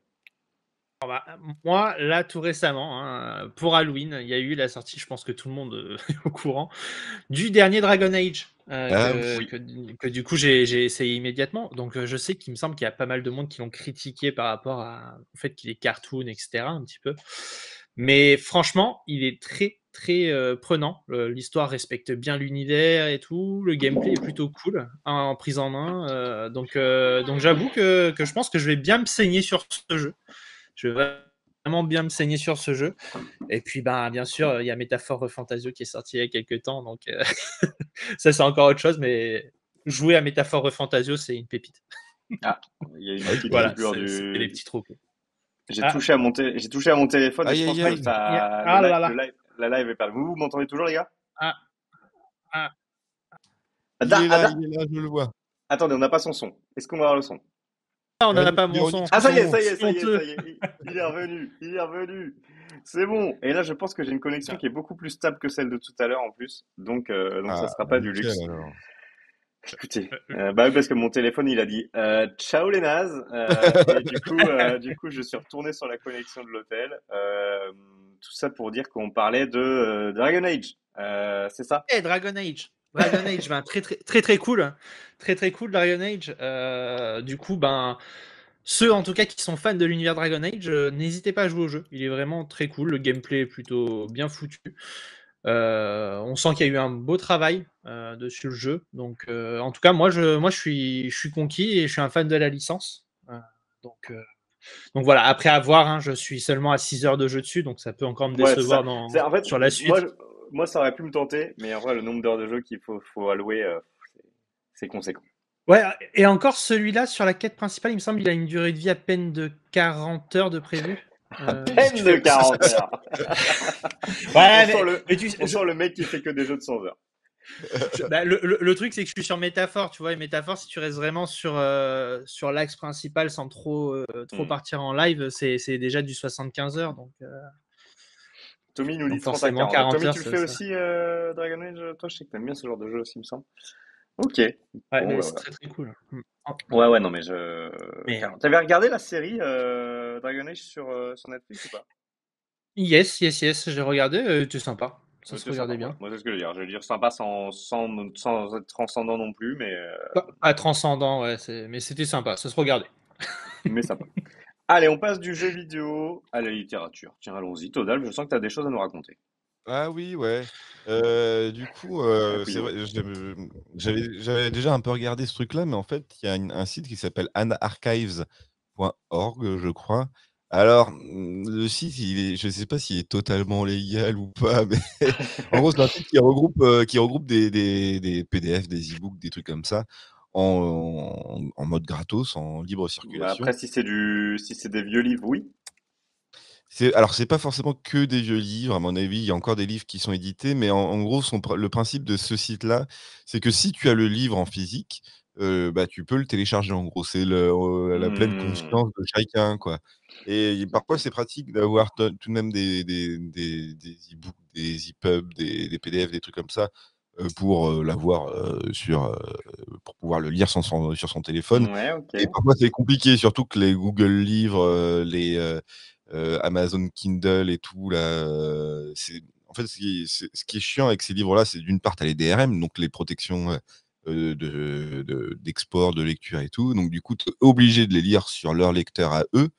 S2: Moi, là, tout récemment, hein, pour Halloween, il y a eu la sortie, je pense que tout le monde est au courant, du dernier Dragon Age,
S3: Ah oui.
S1: Oui.
S2: que du coup j'ai essayé immédiatement. Donc je sais qu'il me semble qu'il y a pas mal de monde qui l'ont critiqué par rapport au fait qu'il est cartoon, etc. un petit peu. Mais franchement, il est très très prenant. L'histoire respecte bien l'univers et tout. Le gameplay est plutôt cool en prise en main. Donc j'avoue que je pense que je vais bien me saigner sur ce jeu. Je vais vraiment bien me saigner sur ce jeu. Et puis, ben, bien sûr, il y a Métaphore Fantasio qui est sorti il y a quelques temps. Donc, ça, c'est encore autre chose. Mais jouer à Métaphore Fantasio, c'est une pépite.
S1: Ah, il y a une
S3: Ok.
S1: petite
S2: Voilà,
S1: coupure
S2: c'est les petits trophées.
S1: J'ai
S2: Ah,
S1: touché à j'ai touché à mon téléphone et je
S3: Aïe,
S1: pense
S3: aïe,
S1: pas que
S3: aïe.
S1: ça,
S2: ah là là.
S1: la live est pas. Vous m'entendez toujours, les gars?
S2: Ah, ah.
S3: Il est là, je le vois.
S1: Attendez, on n'a pas son son. Est-ce qu'on va avoir le son?
S2: Ah, on n'en a pas mon
S3: Véronique
S2: son.
S1: Ah, ça y est,
S3: Sanson.
S1: ça y est,
S2: C'est
S1: ça y est,
S2: honteux.
S1: ça y est. Il est revenu, il est revenu. C'est bon. Et là, je pense que j'ai une connexion qui est beaucoup plus stable que celle de tout à l'heure en plus. Donc ça
S3: Ah,
S1: sera pas du
S3: nickel,
S1: luxe.
S3: alors.
S1: Écoutez, bah oui, parce que mon téléphone, il a dit ciao les nazes. Et du coup, je suis retourné sur la connexion de l'hôtel. Tout ça pour dire qu'on parlait de Dragon Age. C'est ça?
S2: Hey, Dragon Age. Dragon Age, ben, très, très, très, très cool. Très, très cool, Dragon Age. Du coup, ben, ceux en tout cas qui sont fans de l'univers Dragon Age, n'hésitez pas à jouer au jeu. Il est vraiment très cool. Le gameplay est plutôt bien foutu. On sent qu'il y a eu un beau travail dessus le jeu. Donc, en tout cas, je suis conquis et je suis un fan de la licence. Donc, euh, donc voilà, après avoir, hein, je suis seulement à 6 heures de jeu dessus, donc ça peut encore me
S1: Ouais, c'est ça.
S2: décevoir
S1: En fait,
S2: sur la suite.
S1: moi, ça aurait pu me tenter, mais en vrai, le nombre d'heures de jeu faut allouer, c'est conséquent.
S2: Ouais, et encore celui-là, sur la quête principale, il me semble qu'il a une durée de vie à peine de 40 heures de prévu.
S1: À
S2: Si tu
S1: peine de
S2: fais...
S1: 40 heures.
S2: Ouais,
S1: On sent le mec qui fait que des jeux de 100 heures.
S2: Bah, le truc, c'est que je suis sur Métaphore, tu vois, et Métaphore, si tu restes vraiment sur l'axe principal sans trop
S1: Hmm.
S2: partir en live, c'est déjà du 75 heures.
S1: Tommy nous dit
S2: Donc
S1: 30 à
S2: forcément,
S1: 40.
S2: 40
S1: Tommy,
S2: heures,
S1: tu le fais aussi, Dragon Age? Toi, je sais que t'aimes bien ce genre de jeu aussi, il me semble. Ok.
S2: Ouais,
S1: Bon,
S2: mais
S1: bah
S2: c'est
S1: voilà.
S2: très très cool.
S1: Ouais, ouais, non, mais
S2: Mais,
S1: T'avais regardé la série Dragon Age sur Netflix ou pas?
S2: yes, j'ai regardé, c'était sympa. Ça se
S1: C'était sympa,
S2: regardait
S1: voilà.
S2: bien.
S1: Moi, c'est ce que je veux dire. Je veux dire sympa sans être transcendant non plus,
S2: Pas transcendant, ouais, mais c'était sympa, ça se regardait.
S1: mais sympa. Allez, on passe du jeu vidéo à la littérature. Tiens, allons-y. Todal, je sens que tu as des choses à nous raconter.
S3: Ah oui, ouais. Du coup,
S1: A
S3: c'est
S1: priori.
S3: vrai, j'avais déjà un peu regardé ce truc-là, mais en fait, il y a un site qui s'appelle anarchives.org, je crois. Alors, le site, je ne sais pas s'il est totalement légal ou pas, mais en gros, c'est un site qui regroupe des PDF, des e-books, des trucs comme ça. en mode gratos, en libre
S1: Bah, après,
S3: circulation.
S1: si c'est des vieux livres, oui.
S3: Alors, c'est pas forcément que des vieux livres, à mon avis, il y a encore des livres qui sont édités, mais en gros, le principe de ce site-là, c'est que si tu as le livre en physique, bah, tu peux le télécharger, en gros. C'est la pleine
S1: Hmm.
S3: conscience de chacun, quoi. Et parfois,
S1: Ok.
S3: c'est pratique d'avoir tout de même des e-books, des EPUB, des PDF, des trucs comme ça, pour, l'avoir, pour pouvoir le lire sur son téléphone.
S1: Ouais, ok.
S3: Et parfois, c'est compliqué, surtout que les Google Livres, Amazon Kindle et tout là, c'est en fait, ce qui est chiant avec ces livres-là, c'est d'une part, tu as les DRM, donc les protections, d'export, de lecture et tout. Donc du coup, tu es obligé de les lire sur leur lecteur à eux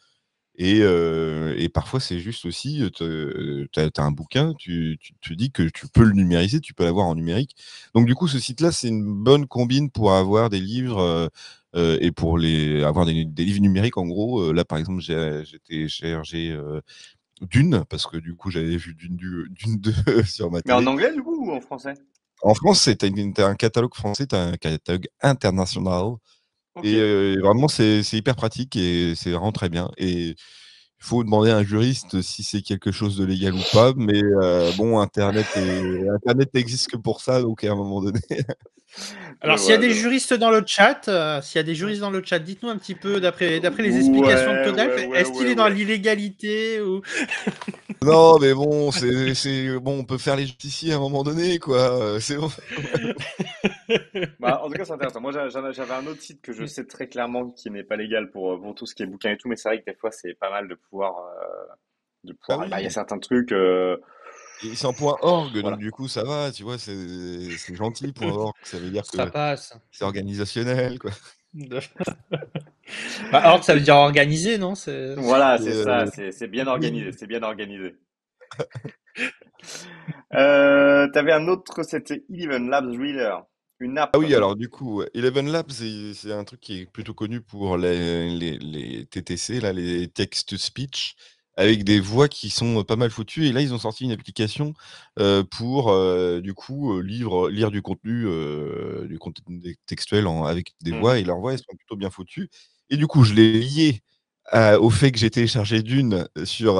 S3: et parfois, c'est juste aussi, tu as un bouquin, tu te dis que tu peux le numériser, tu peux l'avoir en numérique. Donc du coup, ce site-là, c'est une bonne combine pour avoir des livres, et pour avoir des livres numériques en gros. Là, par exemple, j'ai téléchargé, Dune, parce que du coup, j'avais vu Dune 2 sur ma
S1: Mais en
S3: télé.
S1: anglais, du coup, ou en français?
S3: En France, tu un catalogue français, tu as un catalogue international
S1: Ok.
S3: et vraiment, c'est hyper pratique et c'est vraiment très bien et il faut demander à un juriste si c'est quelque chose de légal ou pas, mais bon, internet n'existe que pour ça, donc à un moment donné.
S1: Je
S2: Alors, s'il y a
S1: vois, je
S2: des
S1: vois.
S2: juristes dans le chat, dites-nous un petit peu, d'après les explications de
S1: Ouais,
S2: Todalf,
S1: ouais, ouais,
S2: est-ce qu'il
S1: ouais,
S2: est dans
S1: ouais.
S2: l'illégalité ou...
S3: Non, mais bon, c'est bon, on peut faire les justiciers à un moment donné, quoi, c'est bon.
S1: Bah, en tout cas, c'est intéressant. Moi, j'avais un autre site que je sais très clairement qui n'est pas légal pour tout ce qui est bouquin et tout, mais c'est vrai que des fois, c'est pas mal de
S3: Ah
S1: pouvoir. Bah, il y a
S3: oui,
S1: certains trucs.
S3: et c'est en .org, donc
S1: Voilà.
S3: du coup, ça va, tu vois? C'est gentil .org, ça veut dire
S2: Ça
S3: que
S2: passe.
S3: c'est organisationnel, quoi.
S2: Bah, org, ça veut dire organisé, non?
S1: Voilà,
S3: Et
S1: c'est ça. C'est bien organisé.
S3: oui.
S1: C'est bien organisé. T'avais un autre, c'était Eleven Labs Reader, une
S3: Ah
S1: app.
S3: oui, alors du coup, ouais, Eleven Labs, c'est un truc qui est plutôt connu pour les TTC, là, les text-to-speech, avec des voix qui sont pas mal foutues. Et là, ils ont sorti une application pour, du coup, lire du contenu textuel avec des voix,
S1: Mhm.
S3: et leurs voix, elles sont plutôt bien foutues. Et du coup, je l'ai lié au fait que j'ai téléchargé Dune sur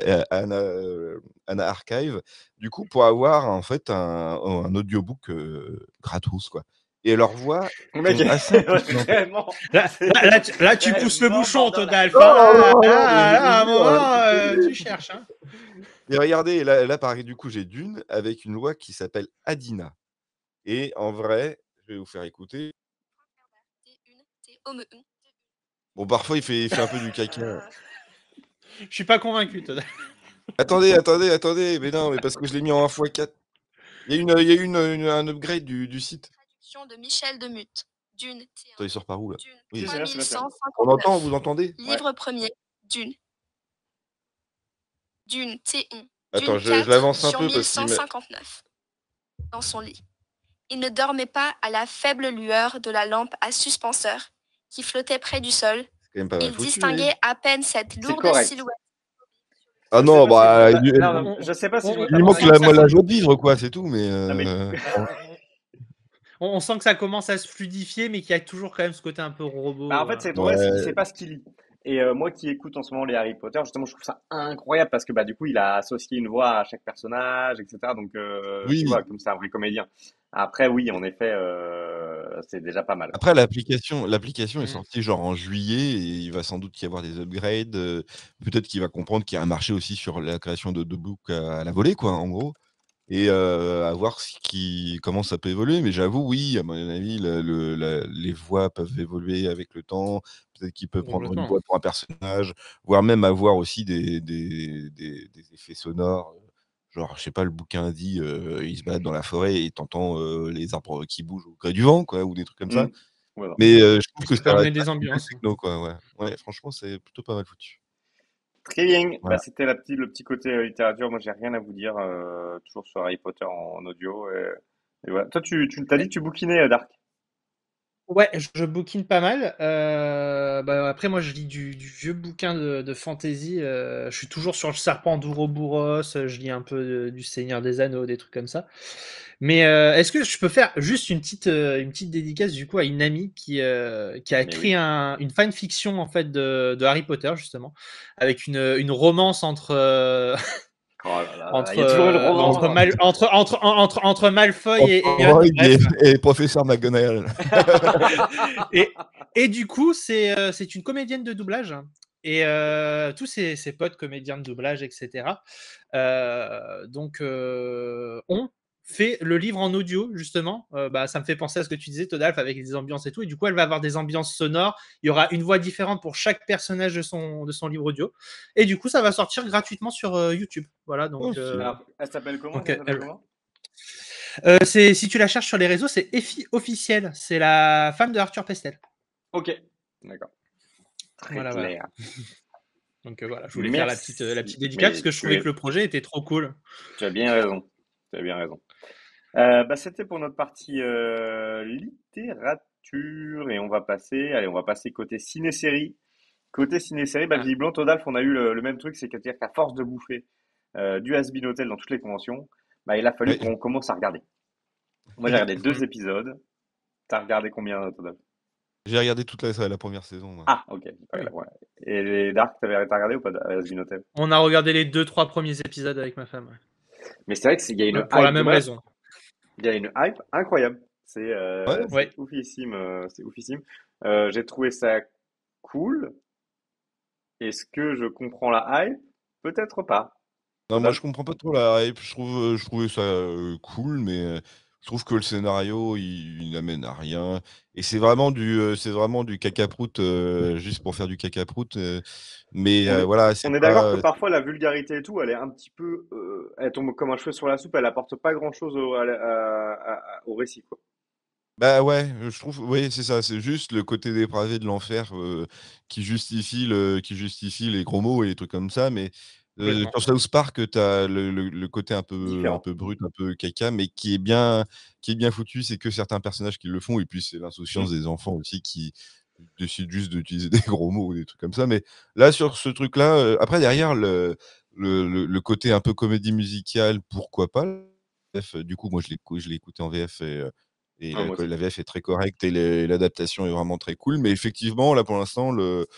S3: Anna Archive, du coup, pour avoir en fait un audiobook gratos, quoi. Et leurs voix
S1: Le mec
S3: sont assez impressionnantes.
S1: vraiment, c'est
S2: Là, tu pousses le
S1: vraiment
S2: bouchon,
S1: borderline.
S2: Todalf,
S3: Non,
S2: hein.
S3: non, non, non, mais je
S2: À
S3: vous
S2: un
S3: jure,
S2: moment, tu
S3: écoutez.
S2: cherches, hein.
S3: Et regardez, là, pareil, du coup, j'ai Dune avec une voix qui s'appelle Adina. Et en vrai, je vais vous faire écouter. Bon, parfois, il fait un peu du caca.
S2: Je suis pas convaincu, Todalf.
S3: Attendez, attendez, attendez, mais non, mais parce que je l'ai mis en 1x4. Il y a eu un upgrade du site. Attends, il sort par où, là?
S1: Si,
S3: Oui.
S1: c'est bien, c'est bien, c'est bien.
S3: On entend, vous entendez?
S1: Ouais.
S3: Attends, je l'avance un peu parce qu'il met. C'est quand même pas mal foutu, eh.
S1: C'est correct.
S3: Ah
S1: Je sais
S3: non,
S1: pas si je,
S3: bah,
S1: bah, non, non, je sais pas si je me
S3: il
S1: tape
S2: On
S1: un
S3: manque
S2: sent que
S1: Alex
S2: ça
S3: la
S1: dessus.
S3: joie de vivre, quoi, c'est tout, mais
S1: Non, mais
S2: on sent que ça commence à se fluidifier, mais qu'il y a toujours quand même ce côté un peu
S1: bah, en
S2: robot.
S1: fait, c'est ouais, il sait
S3: ouais,
S1: pas ce qu'il lit. Et moi qui écoute en ce moment les Harry Potter, justement, je trouve ça incroyable parce que bah du coup, il a associé une voix à chaque personnage, etc. Donc tu
S3: oui.
S1: vois, comme c'est un vrai comédien. Après, oui, en effet, c'est déjà pas mal, quoi.
S3: Après, l'application est
S2: Mm.
S3: sortie genre en juillet et il va sans doute y avoir des upgrades. Peut-être qu'il va comprendre qu'il y a un marché aussi sur la création de books à la volée, quoi, en gros. Et à voir comment ça peut évoluer. Mais j'avoue, oui, à mon avis, les voix peuvent évoluer avec le temps. Peut-être qu'il peut prendre une
S2: Complètement.
S3: voix pour un personnage, voire même avoir aussi des effets sonores. Genre, je sais pas, le bouquin dit, il se balade dans la forêt et t'entends les arbres qui bougent au gré du vent, quoi, ou des trucs comme ça.
S1: Hmm. Voilà.
S3: Mais je trouve que
S2: Ça peut
S3: ça
S2: amener
S3: ça
S2: des
S3: fait plus
S2: ambiances.
S3: techno, quoi, ouais. Ouais, franchement, c'est plutôt pas mal foutu.
S1: Très bien. Bah,
S3: Voilà.
S1: c'était le petit côté littérature. Moi, j'ai rien à vous dire. Toujours sur Harry Potter en audio. Et voilà. Toi, tu t'as dit que tu bouquinais, Dark.
S2: Ouais, je bouquine pas mal. Après, moi, je lis du vieux bouquin de fantasy. Je suis toujours sur le Serpent d'Ouroboros. Je lis un peu du Seigneur des Anneaux, des trucs comme ça. Mais est-ce que je peux faire juste une petite dédicace du coup à une amie qui a
S1: Mais
S2: écrit
S1: oui.
S2: une fanfiction en fait de Harry Potter justement, avec une romance
S1: Oh là là, il y a toujours une romance.
S2: entre Malfoy et
S3: Entre
S2: Hermione.
S3: Rogue
S2: Bref.
S3: et professeur McGonagall.
S2: et, et du coup, c'est une comédienne de doublage. Et tous ses potes comédiens de doublage, etc. On fait le livre en audio, justement. Ça me fait penser à ce que tu disais, Todalf, avec des ambiances et tout. Et du coup, elle va avoir des ambiances sonores. Il y aura une voix différente pour chaque personnage de son livre audio. Et du coup, ça va sortir gratuitement sur YouTube. Voilà,
S3: Oh, c'est-
S1: Alors, elle s'appelle comment?
S2: donc
S1: Ça s'appelle comment?
S2: si tu la cherches sur les réseaux, c'est Effie Officielle. C'est la femme de Arthur Pestel.
S1: Ok, d'accord. Très
S2: Voilà, voilà.
S1: clair.
S2: Donc voilà, je voulais faire la
S1: Merci.
S2: petite dédicace parce
S1: Mais
S2: que je trouvais que le projet était trop cool.
S1: tu as bien raison. Tu as bien raison. C'était pour notre partie littérature et on va passer côté ciné-série. Côté ciné-série,
S2: Ah,
S1: visiblement, Todalf, on a eu le même truc, c'est-à-dire qu'à force de bouffer du Has-Been Hotel dans toutes les conventions, il a fallu
S3: Ouais.
S1: qu'on commence à regarder. Moi, j'ai regardé 2 épisodes. T'as regardé combien, Todalf?
S3: J'ai regardé toute la première saison, moi.
S1: Ah, ok.
S2: oui.
S1: Ouais. Et les Dark, t'as regardé ou pas Has-Been Hotel?
S2: On a regardé les 2-3 premiers épisodes avec ma femme.
S1: Mais c'est vrai qu'il y a une
S2: Pour la
S1: hype de
S2: même
S1: bref.
S2: raison.
S1: Il y a une hype incroyable.
S3: Ouais.
S1: C'est
S2: Ouais.
S1: oufissime. C'est oufissime. J'ai trouvé ça cool. Est-ce que je comprends la hype? Peut-être pas.
S3: Non, moi
S1: Total.
S3: je comprends pas trop la hype. Je trouvais ça cool, mais je trouve que le scénario il n'amène à rien. Et c'est vraiment du caca-prout juste pour faire du caca-prout. Mais
S1: On est,
S3: voilà, c'est
S1: on est d'accord que
S3: pas.
S1: parfois la vulgarité et tout, elle est un petit peu, elle tombe comme un cheveu sur la soupe. Elle apporte pas grand-chose au récit, quoi.
S3: Bah ouais, je trouve, oui, c'est ça. C'est juste le côté dépravé de l'enfer qui justifie les gros mots et les trucs comme ça. Mais
S2: Complètement.
S3: sur South Park, t'as le côté un
S1: Différent.
S3: peu brut, un peu caca, mais qui est bien foutu. C'est que certains personnages qui le font, et puis c'est
S1: Mm.
S3: l'insouciance des enfants aussi qui décident juste d'utiliser des gros mots ou des trucs comme ça. Mais là, sur ce truc-là, après derrière le côté un peu comédie musicale, pourquoi pas? Du coup, moi je l'ai écouté en VF et
S1: Ah, moi aussi.
S3: la VF est très correcte et l'adaptation est vraiment très cool. Mais effectivement, là, pour l'instant,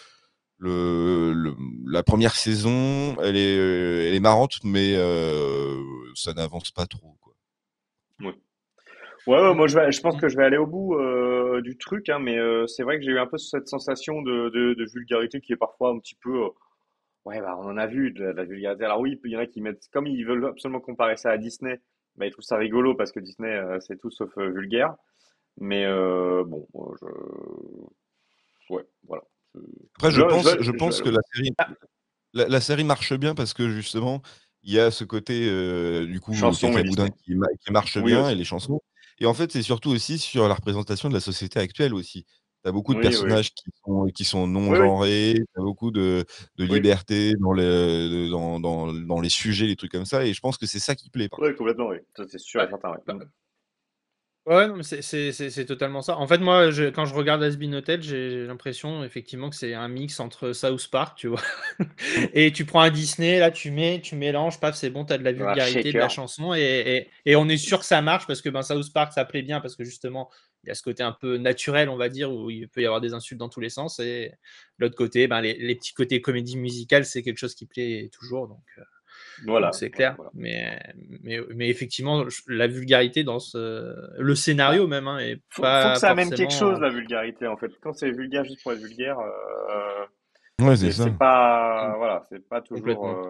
S3: la première saison, elle est marrante, mais ça n'avance pas trop, quoi.
S1: Ouais. Ouais,
S2: Mm.
S1: moi je pense que je vais aller au bout du truc, hein, mais c'est vrai que j'ai eu un peu cette sensation de vulgarité qui est parfois un petit peu. Ouais, on en a vu de la vulgarité. Alors oui, il y en a qui mettent, comme ils veulent absolument comparer ça à Disney, ils trouvent ça rigolo parce que Disney c'est tout sauf vulgaire. Mais bon, ouais, voilà.
S3: Après, je
S1: Je-
S3: pense que la série marche bien parce que justement, il y a ce côté, du coup,
S1: Chanson et
S3: cacaboudin
S1: Disney.
S3: qui marche
S1: Oui
S3: bien et
S1: aussi.
S3: les chansons. Et en fait, c'est surtout aussi sur la représentation de la société actuelle aussi. Tu as beaucoup de
S1: Oui, oui,
S3: personnages qui sont non
S1: oui, oui,
S3: genrés, tu as beaucoup de
S1: oui,
S3: liberté dans les sujets, les trucs comme ça et je pense que c'est ça qui plaît, par
S1: oui,
S3: contre.
S1: complètement, oui. Ça, c'est sûr et
S2: Bah,
S1: certain, ouais.
S2: bah, ouais, non, mais c'est totalement ça. En fait, moi, quand je regarde Has-Been Hotel, j'ai l'impression effectivement que c'est un mix entre South Park, tu vois.
S1: Mm.
S2: Et tu prends un Disney, là, tu mélanges, paf, c'est bon, t'as de la
S1: Dans la
S2: vulgarité, de la
S1: shaker.
S2: chanson, et on est sûr que ça marche parce que South Park, ça plaît bien parce que justement, il y a ce côté un peu naturel, on va dire, où il peut y avoir des insultes dans tous les sens, et l'autre côté, les petits côtés comédie musicale, c'est quelque chose qui plaît toujours, donc
S1: Voilà,
S2: c'est
S1: voilà,
S2: clair.
S1: voilà.
S2: Mais effectivement, la vulgarité dans le scénario
S1: Bah,
S2: même est
S1: faut que
S2: pas
S1: ça amène quelque chose,
S2: forcément
S1: la vulgarité, en fait. Quand c'est vulgaire juste pour être vulgaire,
S3: Ouais, c'est
S1: c'est
S3: ça.
S1: pas, voilà, c'est pas toujours.
S2: complètement.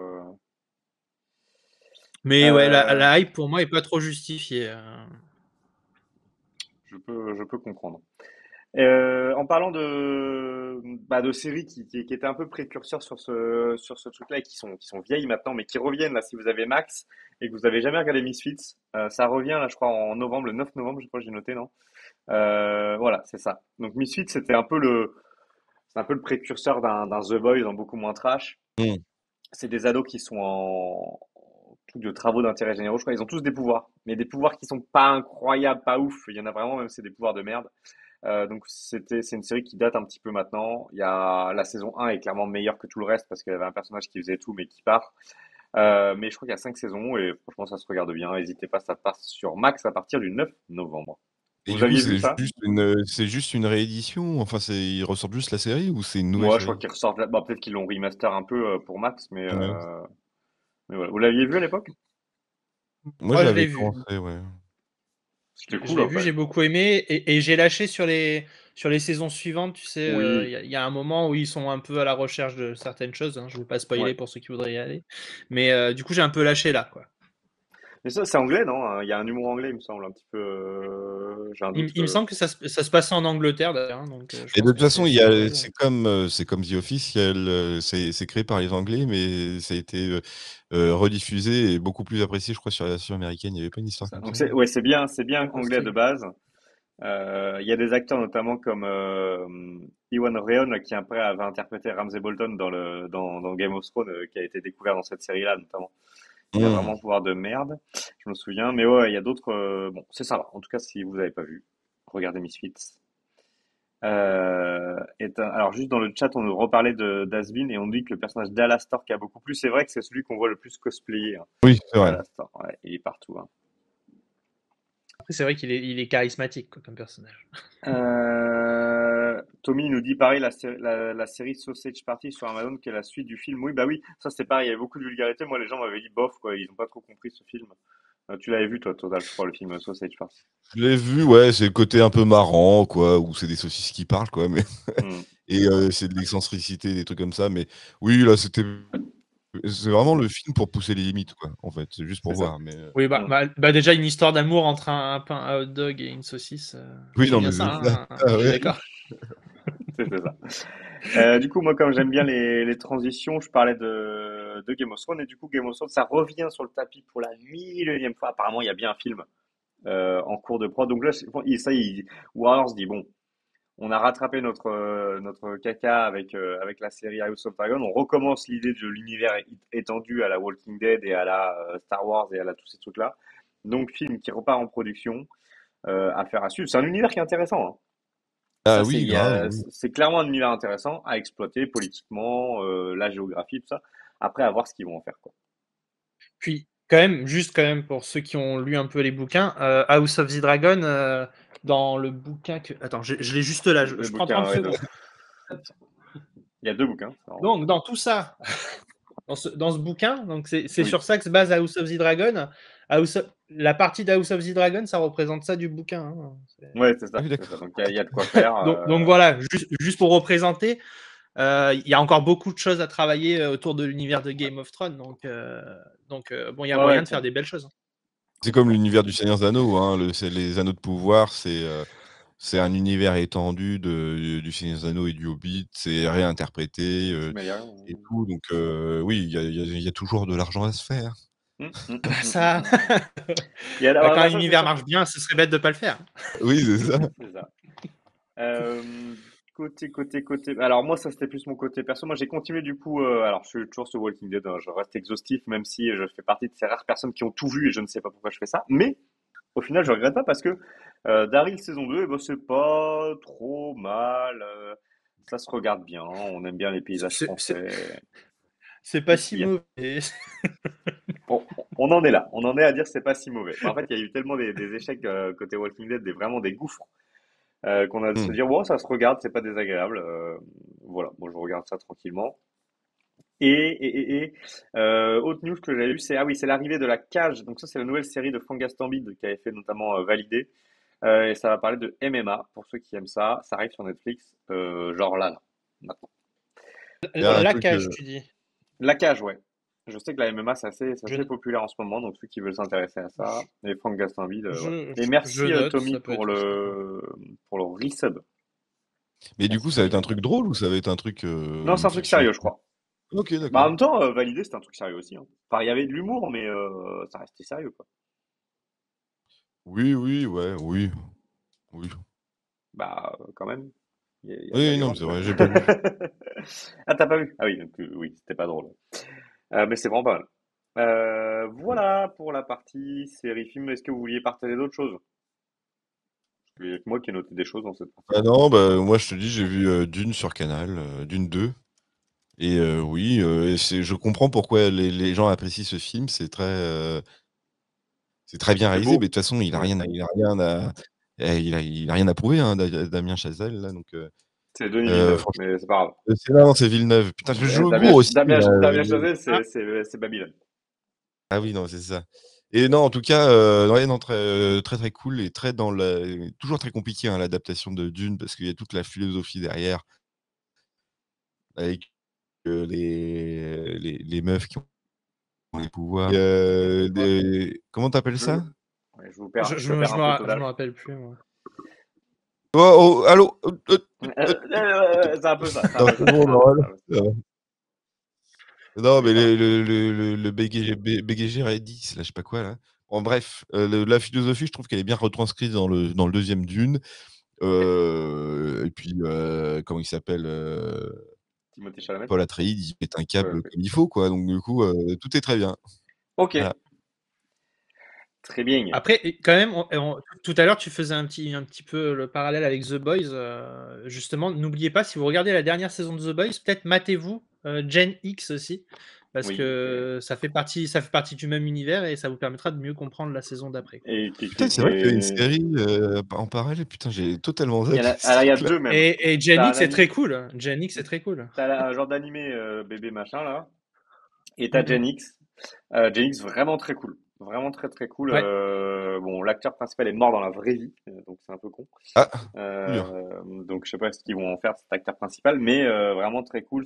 S2: Mais ouais,
S1: Euh,
S2: la hype pour moi est pas trop justifiée.
S1: je peux comprendre. En parlant de séries qui étaient un peu précurseurs sur ce truc-là et qui sont vieilles maintenant, mais qui reviennent là, si vous avez Max et que vous avez jamais regardé Misfits, ça revient là, je crois, en novembre, le 9 novembre, je crois que j'ai noté, non? Voilà, c'est ça. Donc Misfits, c'est un peu le précurseur d'un The Boys en beaucoup moins trash.
S3: Mmh.
S1: C'est des ados qui sont en truc de travaux d'intérêt généraux, je crois. Ils ont tous des pouvoirs, mais des pouvoirs qui sont pas incroyables, pas ouf. Il y en a vraiment, même c'est des pouvoirs de merde. Donc c'est une série qui date un petit peu maintenant. Il y a la saison 1 est clairement meilleure que tout le reste parce qu'il y avait un personnage qui faisait tout mais qui part. Mais je crois qu'il y a 5 saisons et franchement ça se regarde bien. N'hésitez pas, ça passe sur Max à partir du 9 novembre.
S3: Et
S1: Vous
S3: du coup,
S1: aviez vu ça?
S3: c'est juste une réédition? Enfin, ils ressortent juste la série ou c'est une nouvelle
S1: Moi, je crois
S3: série?
S1: qu'ils ressortent là. Bah, peut-être qu'ils l'ont remaster un peu pour Max,
S3: Ouais.
S1: mais voilà. Vous l'aviez vu à l'époque?
S3: Moi,
S2: Moi, je
S3: j'avais
S2: l'ai vu.
S3: commencé, ouais.
S1: C'était
S2: Je
S1: cool
S2: l'ai
S1: hein,
S2: vu,
S1: quand
S2: j'ai
S1: même.
S2: beaucoup aimé et j'ai lâché sur les saisons suivantes. Tu sais,
S1: Oui,
S2: il y a un moment où ils sont un peu à la recherche de certaines choses, hein. Je ne vais pas
S1: ouais.
S2: spoiler pour ceux qui voudraient y aller. Mais du coup, j'ai un peu lâché là, quoi.
S1: Mais ça, c'est anglais, non? Hein. Il y a un humour anglais, il me semble, un petit peu. J'ai un doute.
S2: Il me semble que ça se passe en Angleterre d'ailleurs, hein, donc je
S3: Et de
S2: pense
S3: toute
S2: que
S3: façon,
S2: c'est anglais.
S3: c'est comme The Office, c'est créé par les Anglais, mais ça a été rediffusé et beaucoup plus apprécié, je crois, sur la version américaine. Il n'y avait pas une
S1: C'est
S3: histoire
S1: ça.
S3: comme
S1: Donc
S3: ça?
S1: ouais, c'est bien
S2: C'est
S1: anglais de
S2: possible.
S1: base. Il y a des acteurs notamment comme Ewan Rheon là, qui après avait interprété Ramsay Bolton dans Game of Thrones, qui a été découvert dans cette série-là notamment. Il a vraiment
S3: Hmm.
S1: un pouvoir de merde, je me souviens. Mais ouais, il y a d'autres. Bon, c'est ça va. En tout cas, si vous n'avez pas vu, regardez Misfits. Alors juste dans le chat, on nous reparlait de d'Asbin et on dit que le personnage d'Alastor qui a beaucoup plu. C'est vrai que c'est celui qu'on voit le plus cosplayer. Hein.
S3: Oui, c'est vrai.
S1: Alastor, ouais, il est partout. Hein.
S2: Après, c'est vrai il est charismatique quoi, comme personnage.
S1: Tommy nous dit pareil, la série Sausage Party sur Amazon, qui est la suite du film. Oui, bah oui, ça c'est pareil, il y avait beaucoup de vulgarité. Moi, les gens m'avaient dit bof, quoi, ils ont pas trop compris ce film. Tu l'avais vu, toi, Total, je crois, le film Sausage Party.
S3: Je l'ai vu, ouais, c'est le côté un peu marrant, quoi, où c'est des saucisses qui parlent, quoi, mais
S1: Hmm.
S3: et c'est de l'excentricité, des trucs comme ça, mais oui, là, c'est vraiment le film pour pousser les limites, quoi, en fait, c'est juste pour
S1: C'est ça.
S3: voir, mais
S2: Oui,
S1: Hmm.
S2: déjà une histoire d'amour entre un pain à hot dog et une saucisse,
S3: oui,
S2: c'est
S3: non,
S2: bien
S3: mais
S2: ça,
S3: c'est ça.
S2: hein,
S3: Ah
S2: on est
S3: ouais.
S2: d'accord.
S1: C'était ça. Du coup, moi, comme j'aime bien les transitions, je parlais de Game of Thrones, et du coup, Game of Thrones, ça revient sur le tapis pour la millionième fois. Apparemment, il y a bien un film en cours de prod. Donc là, Warner se dit, bon, on a rattrapé notre caca avec la série House of Dragon. On recommence l'idée de l'univers étendu à la Walking Dead et à la Star Wars et à la tous ces trucs-là. Donc, film qui repart en production, affaire à suivre. C'est un univers qui est intéressant. Hein.
S3: Ah
S1: Ça,
S3: oui, grave, oui.
S1: c'est clairement un univers intéressant à exploiter politiquement, la géographie, tout ça. Après, à voir ce qu'ils vont en faire, quoi.
S2: Puis quand même, juste quand même pour ceux qui ont lu un peu les bouquins, House of the Dragon, dans le bouquin que attends, je l'ai juste là,
S1: Le
S2: je prends 30
S1: bouquin, ouais,
S2: secondes.
S1: il y a deux bouquins. C'est marrant.
S2: Donc dans tout ça, dans ce bouquin, donc c'est
S1: Oui,
S2: sur ça que se base House of the Dragon. La partie d'House of the Dragon, ça représente ça du bouquin, hein.
S1: ouais, c'est
S3: Ah
S1: ça,
S3: oui,
S1: c'est ça.
S3: d'accord.
S1: Donc il y a de quoi faire.
S2: Donc voilà, juste pour représenter, il y a encore beaucoup de choses à travailler autour de l'univers de Game of Thrones. Bon, il y a
S1: Ouais, ouais,
S2: moyen de faire des belles choses, hein.
S3: C'est comme l'univers du Seigneur des Anneaux, hein, c'est les Anneaux de pouvoir, c'est un univers étendu du Seigneur des Anneaux et du Hobbit, c'est réinterprété,
S1: mais il y a rien.
S3: et tout, donc oui, il y a toujours de l'argent à se faire.
S2: Bah ça,
S1: Il y a,
S2: quand un
S1: ça, c'est
S2: univers
S1: sûr.
S2: marche bien, ce serait bête de pas le faire.
S3: Oui, c'est ça.
S1: C'est ça. Côté. Alors moi, ça c'était plus mon côté perso. Moi, j'ai continué du coup. Alors, je suis toujours sur Walking Dead. Hein, je reste exhaustif, même si je fais partie de ces rares personnes qui ont tout vu et je ne sais pas pourquoi je fais ça. Mais au final, je regrette pas parce que Daryl saison 2, eh ben, c'est pas trop mal. Ça se regarde bien. On aime bien les paysages
S2: C'est c'est-
S1: français.
S2: c'est pas si
S1: Il y a-
S2: mauvais.
S1: on en est là. On en est à dire que c'est pas si mauvais. En fait, il y a eu tellement des échecs côté Walking Dead, vraiment des gouffres. Qu'on a de se
S3: Mmh.
S1: dire, bon, ça se regarde, c'est pas désagréable. Voilà, moi je regarde ça tranquillement. Et autre news que j'ai eu, c'est ah oui, c'est l'arrivée de La Cage. Donc ça, c'est la nouvelle série de Frank Gastambide qui avait fait notamment Valider. Et ça va parler de MMA pour ceux qui aiment ça. Ça arrive sur Netflix, genre là, maintenant.
S3: Il y a un
S2: La
S3: truc,
S2: cage, tu dis.
S1: La Cage, ouais. Je sais que la MMA c'est
S2: Je,
S1: assez populaire en ce moment, donc ceux qui veulent s'intéresser à ça. Et Frank Gastambide, voilà. Et
S2: je
S1: merci
S2: note,
S1: Tommy
S2: ça peut être sympa.
S1: pour le resub.
S3: mais du coup,
S1: Merci
S3: ça va être
S1: Tommy.
S3: un truc drôle ou ça va être un truc,
S1: Non, c'est
S3: une
S1: un truc
S3: fiction?
S1: sérieux, je crois.
S3: OK,
S1: Bah, en
S3: d'accord.
S1: même temps, Valider, c'était un truc sérieux aussi. Hein. Enfin, il y avait de l'humour, mais ça restait sérieux, quoi.
S3: Oui, oui, ouais, oui, oui.
S1: Bah, quand même, il y a
S3: Oui, non, mais
S1: violence,
S3: c'est
S1: quoi.
S3: vrai, j'ai pas vu.
S1: Ah, t'as pas vu? Ah oui, donc, oui, c'était pas drôle. Mais c'est vraiment pas mal. Voilà pour la partie série film. Est-ce que vous vouliez partager d'autres choses? Parce Il y a que moi qui ai noté des choses dans cette partie.
S3: Ah non, bah, moi je te dis, j'ai vu Dune sur Canal, Dune 2. Et oui, je comprends pourquoi les gens apprécient ce film. C'est très bien
S1: C'est
S3: réalisé, mais
S1: beau.
S3: de toute façon,
S1: Ouais.
S3: il a rien à prouver, hein, Damien Chazelle, là. Donc,
S1: C'est Denis Villeneuve,
S3: franchement,
S1: mais c'est pas grave.
S3: non, c'est Villeneuve. Putain, je joue
S1: Damien,
S3: gros aussi, là.
S1: Damien Chazelle,
S2: Ah,
S1: c'est Babylone.
S3: Ah oui, non, c'est ça. Et non, en tout cas, ouais, non, très, très cool et toujours très compliqué, hein, l'adaptation de Dune, parce qu'il y a toute la philosophie derrière, avec les meufs qui ont les pouvoirs. Comment t'appelles
S1: Je,
S3: ça?
S1: ouais,
S2: je
S1: je te perds un peu,
S2: me
S1: Total.
S2: rappelle plus, moi.
S3: Oh, oh, allô?
S1: C'est un peu ça. C'est un
S3: Non,
S1: peu
S3: c'est
S1: ça.
S3: bon,
S1: C'est un peu
S3: non,
S1: ça.
S3: ça va. Non,
S1: Mais
S3: mais
S1: voilà.
S3: le BGG Redis, là, je sais pas quoi, là. Bon, bref, la philosophie, je trouve qu'elle est bien retranscrite dans le deuxième Dune.
S1: Ok.
S3: Et puis, comment il s'appelle,
S1: Timothée Chalamet.
S3: Paul Atreides, il pète un
S1: Ouais,
S3: câble
S1: ok.
S3: comme il faut, quoi. Donc, du coup, tout est très bien.
S1: Ok.
S3: Voilà.
S1: Très bien.
S2: Après, et quand même, tout à l'heure, tu faisais un petit peu le parallèle avec The Boys. Justement, n'oubliez pas, si vous regardez la dernière saison de The Boys, peut-être matez-vous Gen X aussi, parce
S1: Oui.
S2: que ça fait partie du même univers et ça vous permettra de mieux comprendre la saison d'après, quoi.
S1: Et
S3: Putain, c'est vrai qu'il y a une série en parallèle. Putain, j'ai totalement zappé ce
S1: alors, il y a
S3: truc-là.
S1: deux même.
S2: Et Gen
S1: T'as
S2: X est très cool. Gen X est très cool.
S1: un genre d'animé bébé machin là. Et t'as
S2: Mhm.
S1: Gen X. Gen X vraiment très cool. Vraiment très très cool.
S2: Ouais.
S1: Bon, l'acteur principal est mort dans la vraie vie, donc c'est un peu con.
S3: Ah, dur.
S1: Donc je sais pas ce qu'ils vont en faire cet acteur principal, mais vraiment très cool.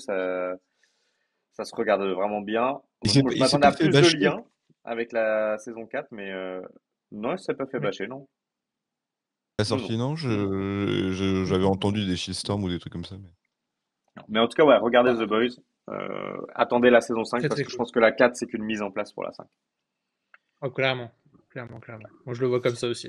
S1: Ça se regarde vraiment bien. Moi, je
S3: Il s'est
S1: m'attendais
S3: pas
S1: à
S3: fait
S1: plus de
S3: bâcher.
S1: liens avec la saison 4, mais non, il s'est pas fait
S2: Mais
S1: bâcher, non.
S3: La
S1: Non, non.
S3: sortie, non? J'avais entendu des shitstorms ou des trucs comme ça.
S1: Mais en tout cas, ouais, regardez
S2: bah,
S1: The Boys. Attendez la saison 5
S2: très
S1: parce
S2: très
S1: que je
S2: cool.
S1: pense que la 4, c'est qu'une mise en place pour la 5.
S2: Oh, clairement. Clairement, clairement. Moi, je le vois comme ça aussi.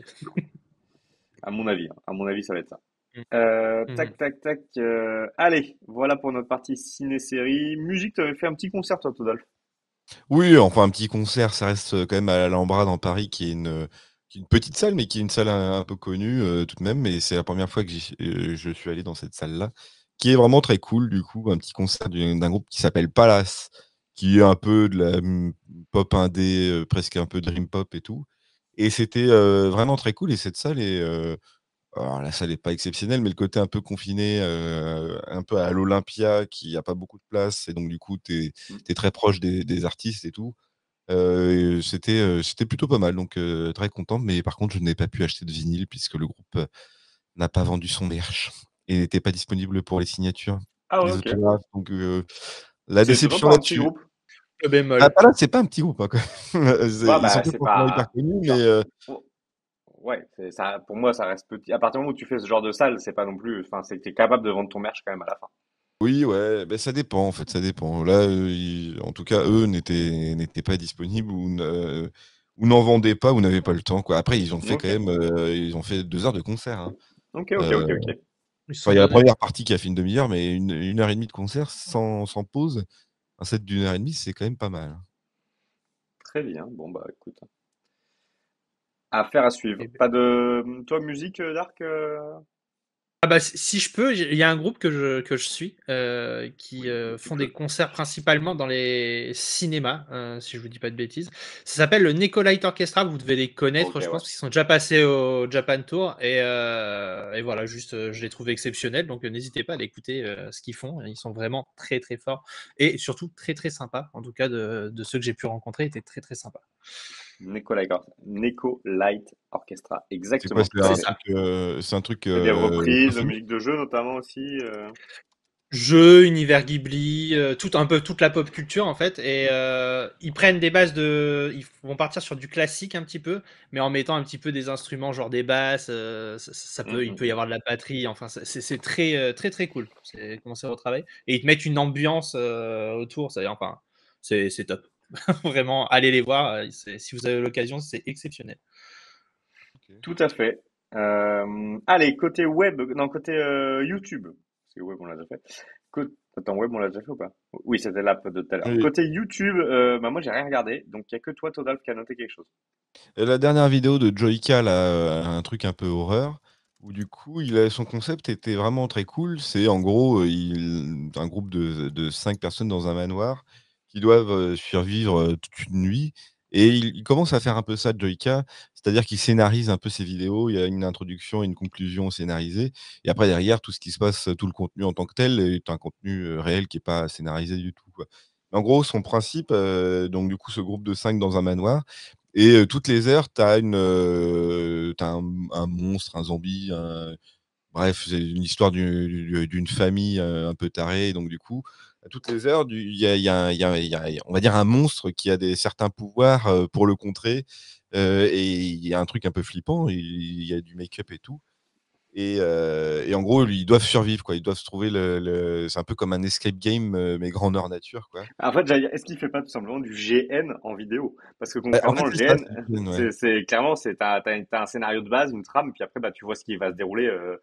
S1: À mon avis, hein. À mon avis, ça va être ça.
S2: Mhm. Mhm.
S1: Tac, tac, tac. Allez, voilà pour notre partie ciné-série. Musique, tu avais fait un petit concert, toi, Todolphe.
S3: Oui, enfin, un petit concert, ça reste quand même à l'Alhambra dans Paris, qui est une petite salle, mais qui est une salle un peu connue tout de même. Et c'est la première fois que je suis allé dans cette salle-là, qui est vraiment très cool, du coup. Un petit concert d'un groupe qui s'appelle Palace, qui est un peu de la pop indé, presque un peu dream pop et tout. Et c'était vraiment très cool. Et cette salle est, alors la salle n'est pas exceptionnelle, mais le côté un peu confiné, un peu à l'Olympia, qui a pas beaucoup de place, et donc du coup, tu
S1: Mm.
S3: es très proche des artistes et tout. C'était plutôt pas mal, donc très content. Mais par contre, je n'ai pas pu acheter de vinyle puisque le groupe n'a pas vendu son merch et n'était pas disponible pour les signatures,
S1: Ah ouais,
S3: les
S1: ok.
S3: autographes. Donc la
S1: C'est étonnant
S3: déception
S1: pour un petit
S3: là-dessus.
S2: Le
S1: groupe.
S2: bémol.
S3: Là, c'est pas un petit groupe, hein, quand même.
S1: Ouais,
S3: Ils sont
S1: bah,
S3: pas
S1: c'est
S3: forcément hyper
S1: pas.
S3: connus, mais
S1: Genre, oh, ouais, ça, pour moi, ça reste petit. À partir du moment où tu fais ce genre de salle, c'est pas non plus. Enfin, c'est que t'es capable de vendre ton merch quand même à la fin.
S3: oui, ouais, ben ça dépend en fait, ça dépend. Là, en tout cas, eux n'étaient pas disponibles ou n'en vendaient pas ou n'avaient pas le temps, quoi. Après, ils ont fait quand
S1: Ok,
S3: même, ils ont fait 2 heures de concert, hein.
S1: ok, ok,
S3: Euh,
S1: ok, ok.
S2: Ils se
S3: enfin,
S2: sont
S3: il y a la
S2: donnés.
S3: première partie qui a fait une demi-heure, mais une heure et demie de concert sans pause. Un set d'une heure et demie, c'est quand même pas mal.
S1: Très bien. Bon, bah, écoute. Affaire à suivre.
S2: Eh ben.
S1: Pas de. Toi, musique, Dark
S2: Ah bah, si je peux, il y a un groupe que je suis qui
S1: Oui, tu
S2: font
S1: peux.
S2: des concerts principalement dans les cinémas, si je vous dis pas de bêtises. Ça s'appelle le Nicolite Orchestra, vous devez les connaître,
S1: Ok,
S2: je
S1: ouais.
S2: pense, parce qu'ils sont déjà passés au Japan Tour. Et voilà, juste, je les trouve exceptionnels, donc n'hésitez pas à écouter ce qu'ils font. Ils sont vraiment très très forts et surtout très très sympas. En tout cas, de ceux que j'ai pu rencontrer, étaient très très sympas.
S1: Neko Light Orchestra.
S3: C'est quoi?
S1: Exactement, tout à fait.
S3: C'est un truc
S1: C'est des reprises de
S3: symphonique?
S1: musique de jeu, notamment aussi.
S2: Jeux, univers Ghibli, un peu toute la pop culture en fait, et ils prennent des bases ils vont partir sur du classique un petit peu, mais en mettant un petit peu des instruments genre des basses, il peut y
S1: Mm.
S2: avoir de la batterie, enfin c'est très très très cool. C'est comment c'est retravaillé et ils te mettent une ambiance autour, enfin c'est top. Vraiment, allez les voir, si vous avez l'occasion, c'est exceptionnel.
S3: Ok.
S1: Tout à fait. Allez, côté web, non, côté YouTube. Parce que web, on l'a déjà fait. Attends, web, on l'a déjà fait ou pas? Oui, c'était l'app de tout à l'heure.
S3: Oui.
S1: Côté YouTube, bah moi, j'ai rien regardé. Donc, il n'y a que toi, Todalf, qui a noté quelque chose.
S3: La dernière vidéo de Joyka, là, un truc un peu horreur, où du coup, son concept était vraiment très cool. C'est en gros, un groupe de 5 personnes dans un manoir qui doivent, survivre, toute une nuit et il commence à faire un peu ça, Joyka. C'est-à-dire qu'il scénarise un peu ses vidéos. Il y a une introduction et une conclusion scénarisées et après derrière, tout ce qui se passe, tout le contenu en tant que tel est un contenu, réel qui est pas scénarisé du tout, quoi. En gros, son principe, donc du coup, ce groupe de 5 dans un manoir et toutes les heures, tu as un monstre, un zombie, bref, c'est une histoire d'une famille, un peu tarée. Donc du coup, à toutes les heures, on va dire un monstre qui a certains pouvoirs, pour le contrer, et il y a un truc un peu flippant, il y a du make-up et tout et en gros, ils doivent survivre, quoi. Ils doivent se trouver le c'est un peu comme un escape game, mais grandeur nature, quoi.
S1: En fait, j'allais dire, est-ce qu'il fait pas tout simplement du GN en vidéo? Parce que
S3: Bah, en fait,
S1: concrètement, le
S3: c'est ça,
S1: GN,
S3: c'est le ouais.
S1: clairement, t'as un scénario de base, une trame, puis après, bah, tu vois ce qui va se dérouler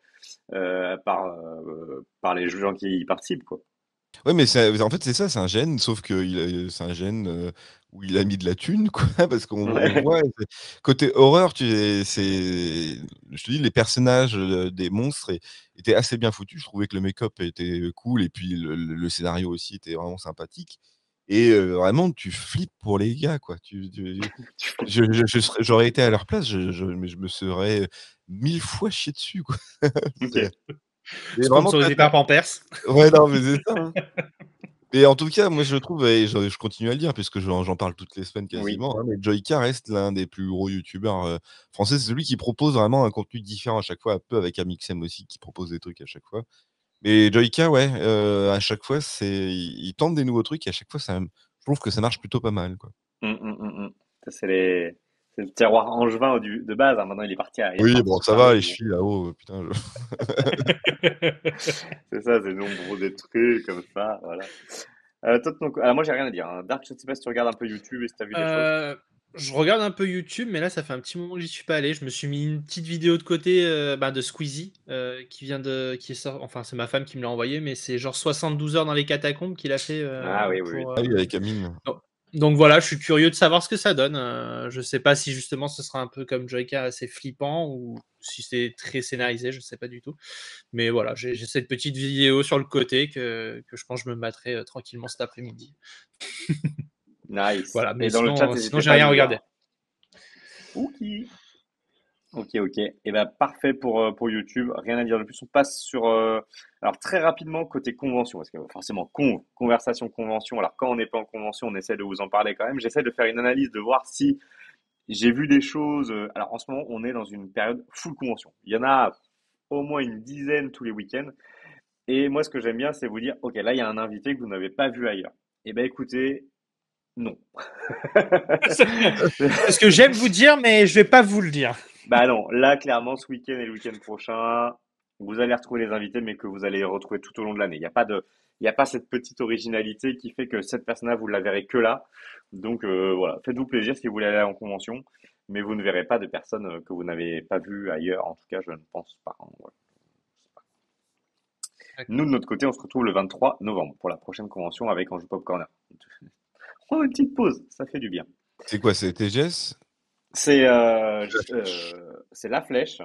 S1: par les gens qui y participent, quoi.
S3: Ouais, mais en fait, c'est ça, c'est un gène, sauf que c'est un gène, où il a mis de la thune, quoi, parce qu'on
S1: Ouais.
S3: voit côté horreur, je te dis, les personnages, des monstres étaient assez bien foutus. Je trouvais que le make-up était cool et puis le scénario aussi était vraiment sympathique et vraiment, tu flippes pour les gars, quoi. J'aurais été à leur place, mais je me serais 1000 fois chié dessus, quoi. C'est
S1: Ok.
S3: mais vraiment très,
S2: Sponsorisé
S3: très
S2: par Pampers.
S3: ouais, non, mais c'est ça, hein. Et en tout cas, moi je trouve et je continue à le dire puisque j'en parle toutes les semaines
S1: Oui.
S3: quasiment, hein, mais Joyka reste l'un des plus gros youtubeurs, français. C'est celui qui propose vraiment un contenu différent à chaque fois, un peu avec Amixem aussi qui propose des trucs à chaque fois. Mais Joyka, ouais, à chaque fois, il tente des nouveaux trucs et à chaque fois je trouve que ça marche plutôt pas mal, quoi.
S1: Ça, c'est le terroir angevin de base, hein. Maintenant, il est
S3: Oui,
S1: reparti
S3: bon,
S1: sur
S3: ça va,
S1: Paris,
S3: les
S1: mais bon.
S3: chevilles là-haut, putain,
S1: C'est ça, c'est nombreux des trucs comme ça, voilà. Toi, alors moi, j'ai rien à dire, hein. Dark, je sais pas si tu regardes un peu YouTube et si t'as vu des choses.
S2: Euh, je regarde un peu YouTube, mais là, ça fait un petit moment que j'y suis pas allé. Je me suis mis une petite vidéo de côté de Squeezie, qui est enfin, c'est ma femme qui me l'a envoyé, mais c'est genre 72 heures dans les catacombes qu'il a fait
S1: Ah oui, oui, oui.
S2: pour.
S3: ah oui, avec Amine.
S2: Donc donc voilà, je suis curieux de savoir ce que ça donne. Je sais pas si justement ce sera un peu comme Joyka, assez flippant, ou si c'est très scénarisé, je sais pas du tout. Mais voilà, j'ai cette petite vidéo sur le côté que je pense que je me materai tranquillement cet après-midi.
S1: Nice.
S2: Voilà, mais
S1: Et dans le chat,
S2: sinon
S1: n'hésitez
S2: j'ai
S1: pas à
S2: rien
S1: nous dire,
S2: regardé.
S1: hein. Ok. Ok, ok. Et ben parfait pour YouTube. Rien à dire de plus. On passe sur alors très rapidement côté convention, parce que forcément conversation convention. Alors quand on n'est pas en convention, on essaie de vous en parler quand même. J'essaie de faire une analyse, de voir si j'ai vu des choses. Alors en ce moment, on est dans une période full convention. Il y en a au moins une dizaine tous les week-ends. Et moi, ce que j'aime bien, c'est vous dire, ok, là, il y a un invité que vous n'avez pas vu ailleurs. Eh ben écoutez, non.
S2: C'est ce que j'aime vous dire, mais je vais pas vous le dire.
S1: Bah non, là, clairement, ce week-end et le week-end prochain, vous allez retrouver les invités, mais que vous allez les retrouver tout au long de l'année. Il y a pas cette petite originalité qui fait que cette personne-là, vous la verrez que là. Donc voilà, faites-vous plaisir si vous voulez aller en convention, mais vous ne verrez pas de personnes que vous n'avez pas vues ailleurs. En tout cas, je ne pense pas, hein. Voilà. Nous, de notre côté, on se retrouve le 23 novembre pour la prochaine convention avec Anjou Pop Corner. Prends une petite pause, ça fait du bien.
S3: C'est quoi, c'est TGS?
S1: C'est la flèche.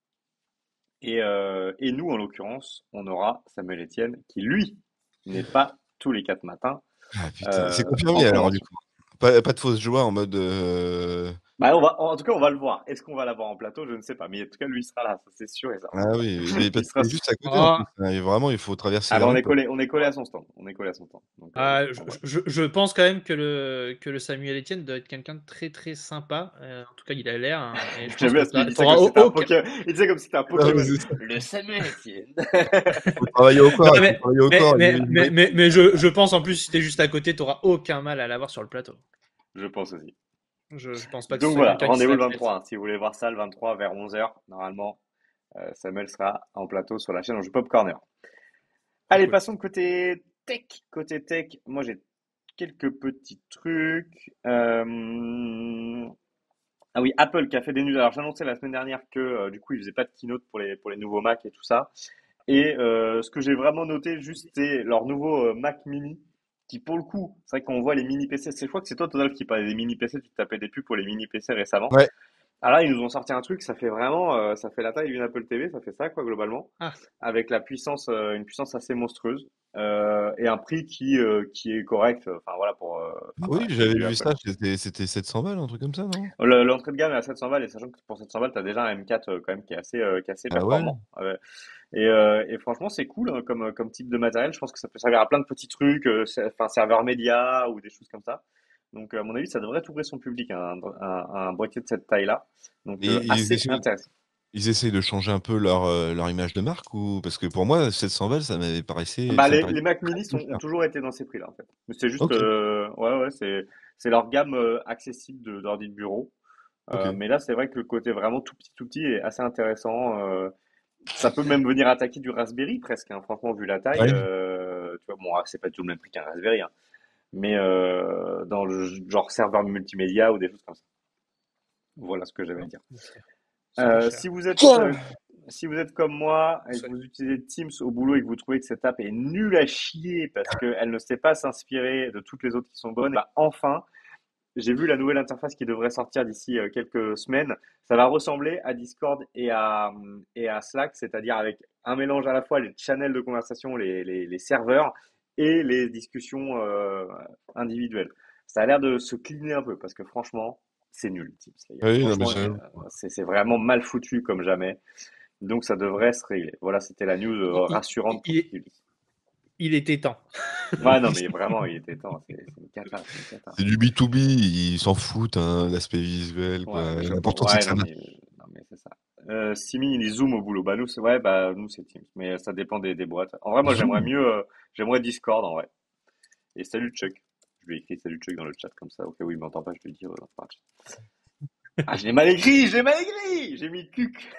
S1: Et nous, en l'occurrence, on aura Samuel Etienne qui, lui, n'est pas tous les 4 matins
S3: Ah putain, c'est
S1: en
S3: confirmé alors du
S1: convention.
S3: coup? Pas de fausse joie en mode,
S1: Bah, en tout cas, on va le voir. Est-ce qu'on va l'avoir en plateau? Je ne sais pas. Mais en tout cas, lui, il sera là, ça c'est sûr et certain.
S3: ah oui, mais
S1: Il
S3: parce
S1: sera.
S3: qu'il est juste à côté en plus,
S2: Ah,
S3: hein, et vraiment il faut traverser
S1: Ah
S3: la
S1: bah,
S3: rue, quoi.
S1: on est collé à son stand. On est collé à son stand.
S2: ah,
S1: Donc voilà.
S2: je pense quand même que le Samuel Etienne doit être quelqu'un de très très sympa. En tout cas, il a l'air, hein, et je
S1: J'aime
S2: pense
S1: bien
S2: que
S1: parce qu'il dit ça
S2: t'auras
S1: comme si c'était un
S2: aucun.
S1: Pokémon. Il disait comme si c'était un
S3: Non mais
S1: Pokémon.
S3: c'est ça,
S1: Le Samuel Etienne.
S3: faut travailler au
S2: Non,
S3: corps, il faut travailler au corps,
S2: mais je pense en plus, si t'es juste à côté, t'auras aucun mal à l'avoir sur le plateau.
S1: Je pense aussi.
S2: Je pense pas que ce
S1: Donc
S2: soit
S1: voilà,
S2: quelqu'un qui se
S1: rendez-vous
S2: la
S1: le
S2: pète.
S1: 23, hein. Si vous voulez voir ça, le 23 vers 11h, normalement, Samuel sera en plateau sur la chaîne Anjou Pop Corner. Allez,
S2: Écoute.
S1: passons côté tech. Côté tech, moi j'ai quelques petits trucs. Ah oui, Apple qui a fait des news. Alors j'annonçais la semaine dernière que du coup ils faisaient pas de keynote pour les nouveaux Mac et tout ça. Et ce que j'ai vraiment noté juste c'est leur nouveau Mac mini qui pour le coup, c'est vrai qu'on voit les mini PC. Je crois que c'est toi Total qui parlait des mini PC, tu te tapais des pubs pour les mini PC récemment.
S3: ouais.
S1: Ah là, ils nous ont sorti un truc, ça fait vraiment, ça fait la taille d'une Apple TV, ça fait ça quoi globalement,
S2: Ah,
S1: avec la puissance, une puissance assez monstrueuse et un prix qui est correct. Enfin voilà
S3: Ah
S1: pour
S3: oui,
S1: un
S3: j'avais
S1: produit
S3: vu
S1: Apple.
S3: ça, c'était 700 balles, un truc comme ça, non?
S1: L'entrée de gamme est à 700 balles et sachant que pour 700 balles, t'as déjà un M4 quand même qui est assez
S3: Ah ouais?
S1: performant. Et franchement, c'est cool hein, comme type de matériel. Je pense que ça peut servir à plein de petits trucs, enfin serveur média ou des choses comme ça. Donc à mon avis, ça devrait trouver son public, un boîtier de cette taille-là. Donc
S3: Et
S1: assez intéressant.
S3: ils essayent de changer un peu leur image de marque ou parce que pour moi 700 balles
S1: Bah,
S3: ça me
S1: les
S3: paraissait
S1: Mac
S3: très
S1: Mini
S3: peu
S1: ont
S3: cher.
S1: toujours été dans ces prix-là, en fait. Mais c'est juste,
S3: OK,
S1: ouais, c'est leur gamme accessible d'ordi de bureau.
S3: OK.
S1: Mais là, c'est vrai que le côté vraiment tout petit est assez intéressant. Ça peut même venir attaquer du Raspberry presque, hein, franchement, vu la taille.
S3: Ouais.
S1: Tu vois, bon, c'est pas du tout le même prix qu'un Raspberry, hein, mais dans le genre serveur multimédia ou des choses comme ça. Voilà ce que j'avais à
S2: non,
S1: dire.
S2: c'est pas
S1: Si
S2: cher.
S1: vous êtes, si vous êtes comme moi et que vous utilisez Teams au boulot et que vous trouvez que cette app est nulle à chier parce qu'elle ne sait pas s'inspirer de toutes les autres qui sont bonnes, bah enfin, j'ai vu la nouvelle interface qui devrait sortir d'ici quelques semaines. Ça va ressembler à Discord et à Slack, c'est-à-dire avec un mélange à la fois les channels de conversation, les serveurs et les discussions individuelles. Ça a l'air de se cleaner un peu parce que franchement, c'est nul, Teams, les gars.
S3: Oui, non mais
S1: Franchement,
S3: j'avoue.
S1: c'est vraiment mal foutu comme jamais. Donc ça devrait se régler. Voilà, c'était la news
S2: Il,
S1: rassurante pour tout
S2: il-
S1: public.
S2: il était temps.
S1: Ouais, non, mais vraiment, il était temps. C'est une cata, c'est une cata.
S3: C'est du B2B, ils s'en foutent, hein, l'aspect visuel,
S1: Ouais,
S3: quoi.
S1: je pense.
S3: L'important c'est
S1: Ouais,
S3: que ça marche.
S1: non, mais c'est ça. Simi, il est Zoom au boulot. Bah, nous, c'est, ouais, bah, nous, c'est Teams. Mais ça dépend des boîtes. En vrai, moi, j'aimerais
S3: Zoom!
S1: mieux, j'aimerais Discord, en vrai. Et salut, Chuck. Je lui ai écrit salut, Chuck, dans le chat, comme ça. Au cas où il m'entend pas, je lui dis, par le chat. Ah, je l'ai mal écrit! J'ai mis cuc.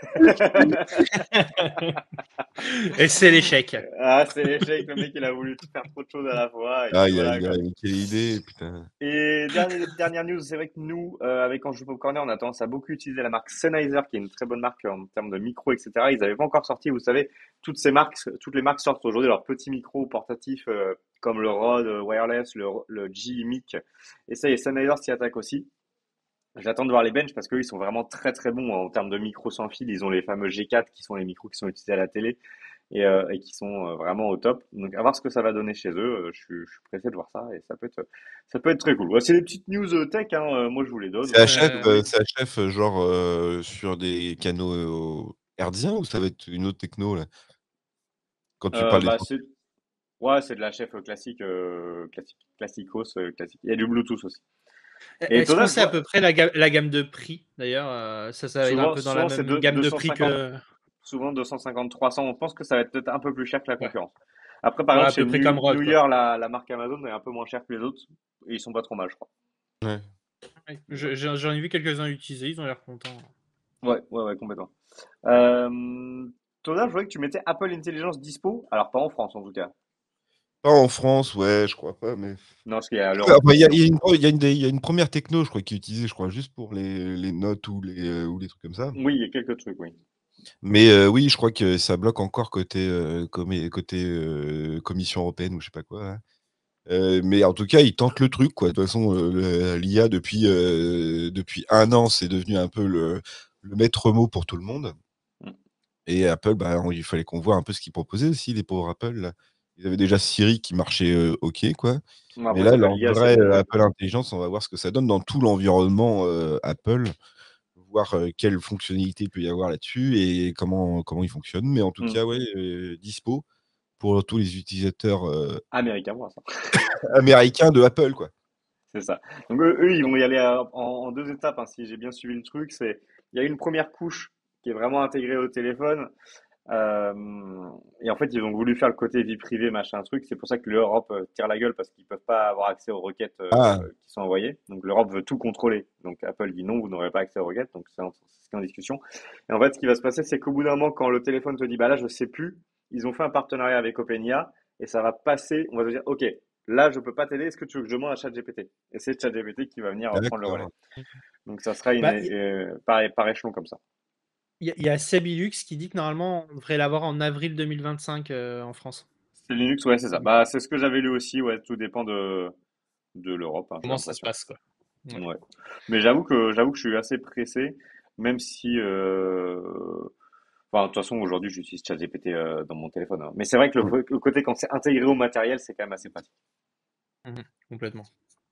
S2: Et c'est l'échec.
S1: Ah, c'est l'échec. Le mec, il a voulu faire trop de choses à la fois. Et puis
S3: Aïe,
S1: voilà,
S3: aïe,
S1: quoi.
S3: aïe, quelle idée, putain.
S1: Et dernière news, c'est vrai que nous, avec Anjou Popcorner, on a tendance à beaucoup utiliser la marque Sennheiser, qui est une très bonne marque en termes de micro, etc. Ils n'avaient pas encore sorti, vous savez, toutes les marques sortent aujourd'hui leurs petits micros portatifs, comme le Rode Wireless, le G-Mic. Et ça, et Sennheiser s'y attaque aussi. J'attends de voir les bench parce qu'eux, ils sont vraiment très très bons en termes de micros sans fil. Ils ont les fameux G4 qui sont les micros qui sont utilisés à la télé et qui sont vraiment au top. Donc à voir ce que ça va donner chez eux. Je suis pressé de voir ça et ça peut être très cool. Ouais, c'est des petites news tech, hein, moi je vous les donne. Si vous voulez.
S3: C'est HF, genre, sur des canaux, hertziens ou ça va être une autre techno, là? Quand tu parles des
S1: Bah ouais, c'est de la chef classique, classicos, classique. Il y a du Bluetooth aussi. Et
S2: Est-ce qu'on
S1: Toda, je
S2: sait à
S1: vois
S2: peu près la gamme de prix d'ailleurs? Ça va être un peu dans la
S1: souvent c'est
S2: même gamme de prix
S1: 250,
S2: que.
S1: souvent 250, 300. On pense que ça va être peut-être un peu plus cher que la
S2: Ouais,
S1: concurrence. Après, par
S2: ouais,
S1: exemple,
S2: à
S1: chez
S2: peu près comme Rod,
S1: New
S2: quoi.
S1: Year, la marque Amazon est un peu moins chère que les autres et ils sont pas trop mal, je crois.
S3: ouais.
S2: Ouais,
S1: Donc, voilà.
S2: j'en ai vu quelques-uns utiliser, ils ont l'air contents.
S1: Ouais, complètement. Euh, Toda, je voyais que tu mettais Apple Intelligence dispo. Alors, pas en France, en tout cas.
S3: Pas en France, ouais, je crois pas, mais
S1: Non, parce qu'il y a
S3: ouais,
S1: l'Europe
S3: enfin,
S1: aussi, hein.
S3: il y a une première techno, je crois, qui est utilisée, je crois, juste pour les notes ou les trucs comme ça.
S1: Oui, il y a quelques trucs, oui.
S3: Mais oui, je crois que ça bloque encore côté, Commission européenne ou je sais pas quoi, là. Mais en tout cas, ils tentent le truc, quoi. De toute façon, l'IA depuis 1 an, c'est devenu un peu le maître mot pour tout le monde.
S1: Mm.
S3: Et Apple, bah, il fallait qu'on voit un peu ce qu'ils proposaient aussi, les pauvres Apple, là. Ils avaient déjà Siri qui marchait, OK, quoi.
S1: Bon,
S3: Mais
S1: après,
S3: là,
S1: c'est pas
S3: leur
S1: l'IA, c'est
S3: vrai,
S1: bon, ouais.
S3: Apple Intelligence, on va voir ce que ça donne dans tout l'environnement, Apple, voir, quelles fonctionnalités il peut y avoir là-dessus et comment il fonctionne. Mais en tout
S1: Mm.
S3: cas, ouais, dispo pour tous les utilisateurs,
S1: Américain, moi, ça.
S3: américains de Apple, quoi.
S1: C'est ça. Donc, ils vont y aller en deux étapes, hein, si j'ai bien suivi le truc. Il y a une première couche qui est vraiment intégrée au téléphone. Et en fait, ils ont voulu faire le côté vie privée, machin truc. C'est pour ça que l'Europe tire la gueule parce qu'ils peuvent pas avoir accès aux requêtes
S3: Ah,
S1: qui sont envoyées. Donc l'Europe veut tout contrôler. Donc Apple dit non, vous n'aurez pas accès aux requêtes. Donc c'est ce qui est en discussion. Et en fait, ce qui va se passer, c'est qu'au bout d'un moment, quand le téléphone te dit, bah là, je sais plus, ils ont fait un partenariat avec OpenIA et ça va passer. On va te dire, ok, là, je peux pas t'aider. Est-ce que tu veux que je demande à ChatGPT? Et c'est ChatGPT qui va venir prendre le relais.
S3: d'accord.
S1: Donc ça sera
S2: Bah,
S1: par échelon comme ça.
S2: il y a Sebilux qui dit que normalement on devrait l'avoir en avril 2025 en France.
S1: C'est Linux, ouais, c'est ça.
S2: Donc,
S1: Bah, c'est ce que j'avais lu aussi, ouais, tout dépend de l'Europe, hein, j'ai
S2: comment ça se
S1: l'impression.
S2: passe, quoi. Ouais.
S1: Ouais. Mais j'avoue que je suis assez pressé. même si, enfin, de toute façon, aujourd'hui, j'utilise ChatGPT dans mon téléphone, hein. Mais c'est vrai que
S3: Mm.
S1: le côté quand c'est intégré au matériel, c'est quand même assez pratique.
S2: Mhm, complètement.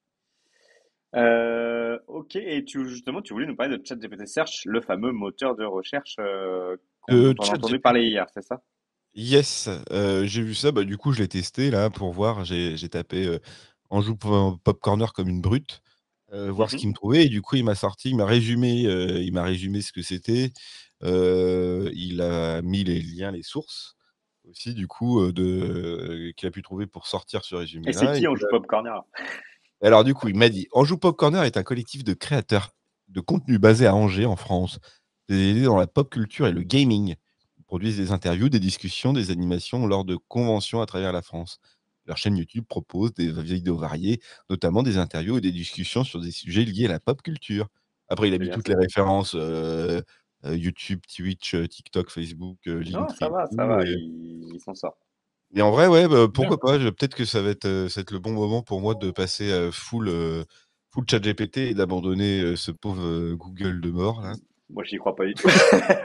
S1: Ok, et justement, tu voulais nous parler de ChatGPT Search, le fameux moteur de recherche dont on a entendu
S3: ChatGPT.
S1: parler hier, c'est ça?
S3: Yes, j'ai vu ça, bah, du coup, je l'ai testé là pour voir. J'ai tapé, Anjou Popcorner comme une brute, voir ce
S1: Mhm.
S3: qu'il me trouvait et du coup, il m'a résumé ce que c'était. Il a mis les liens, les sources aussi du coup, qu'il a pu trouver pour sortir ce
S1: Et c'est
S3: résumé-là.
S1: qui Anjou Popcorner là?
S3: Alors du coup, il m'a dit: «Anjou Popcorner est un collectif de créateurs de contenu basé à Angers, en France, spécialisé dans la pop culture et le gaming. Ils produisent des interviews, des discussions, des animations lors de conventions à travers la France. Leur chaîne YouTube propose des vidéos variées, notamment des interviews et des discussions sur des sujets liés à la pop culture». Après, il a
S1: C'est
S3: mis
S1: bien
S3: toutes
S1: ça.
S3: les références, YouTube, Twitch, TikTok, Facebook,
S1: Non,
S3: Linktree et
S1: ça
S3: tout
S1: va, il s'en sort.
S3: et en vrai, ouais, bah,
S2: Bien.
S3: pourquoi pas? Je peut-être que ça va être le bon moment pour moi de passer, full ChatGPT et d'abandonner, ce pauvre, Google de mort là.
S1: Moi, j'y crois pas du tout.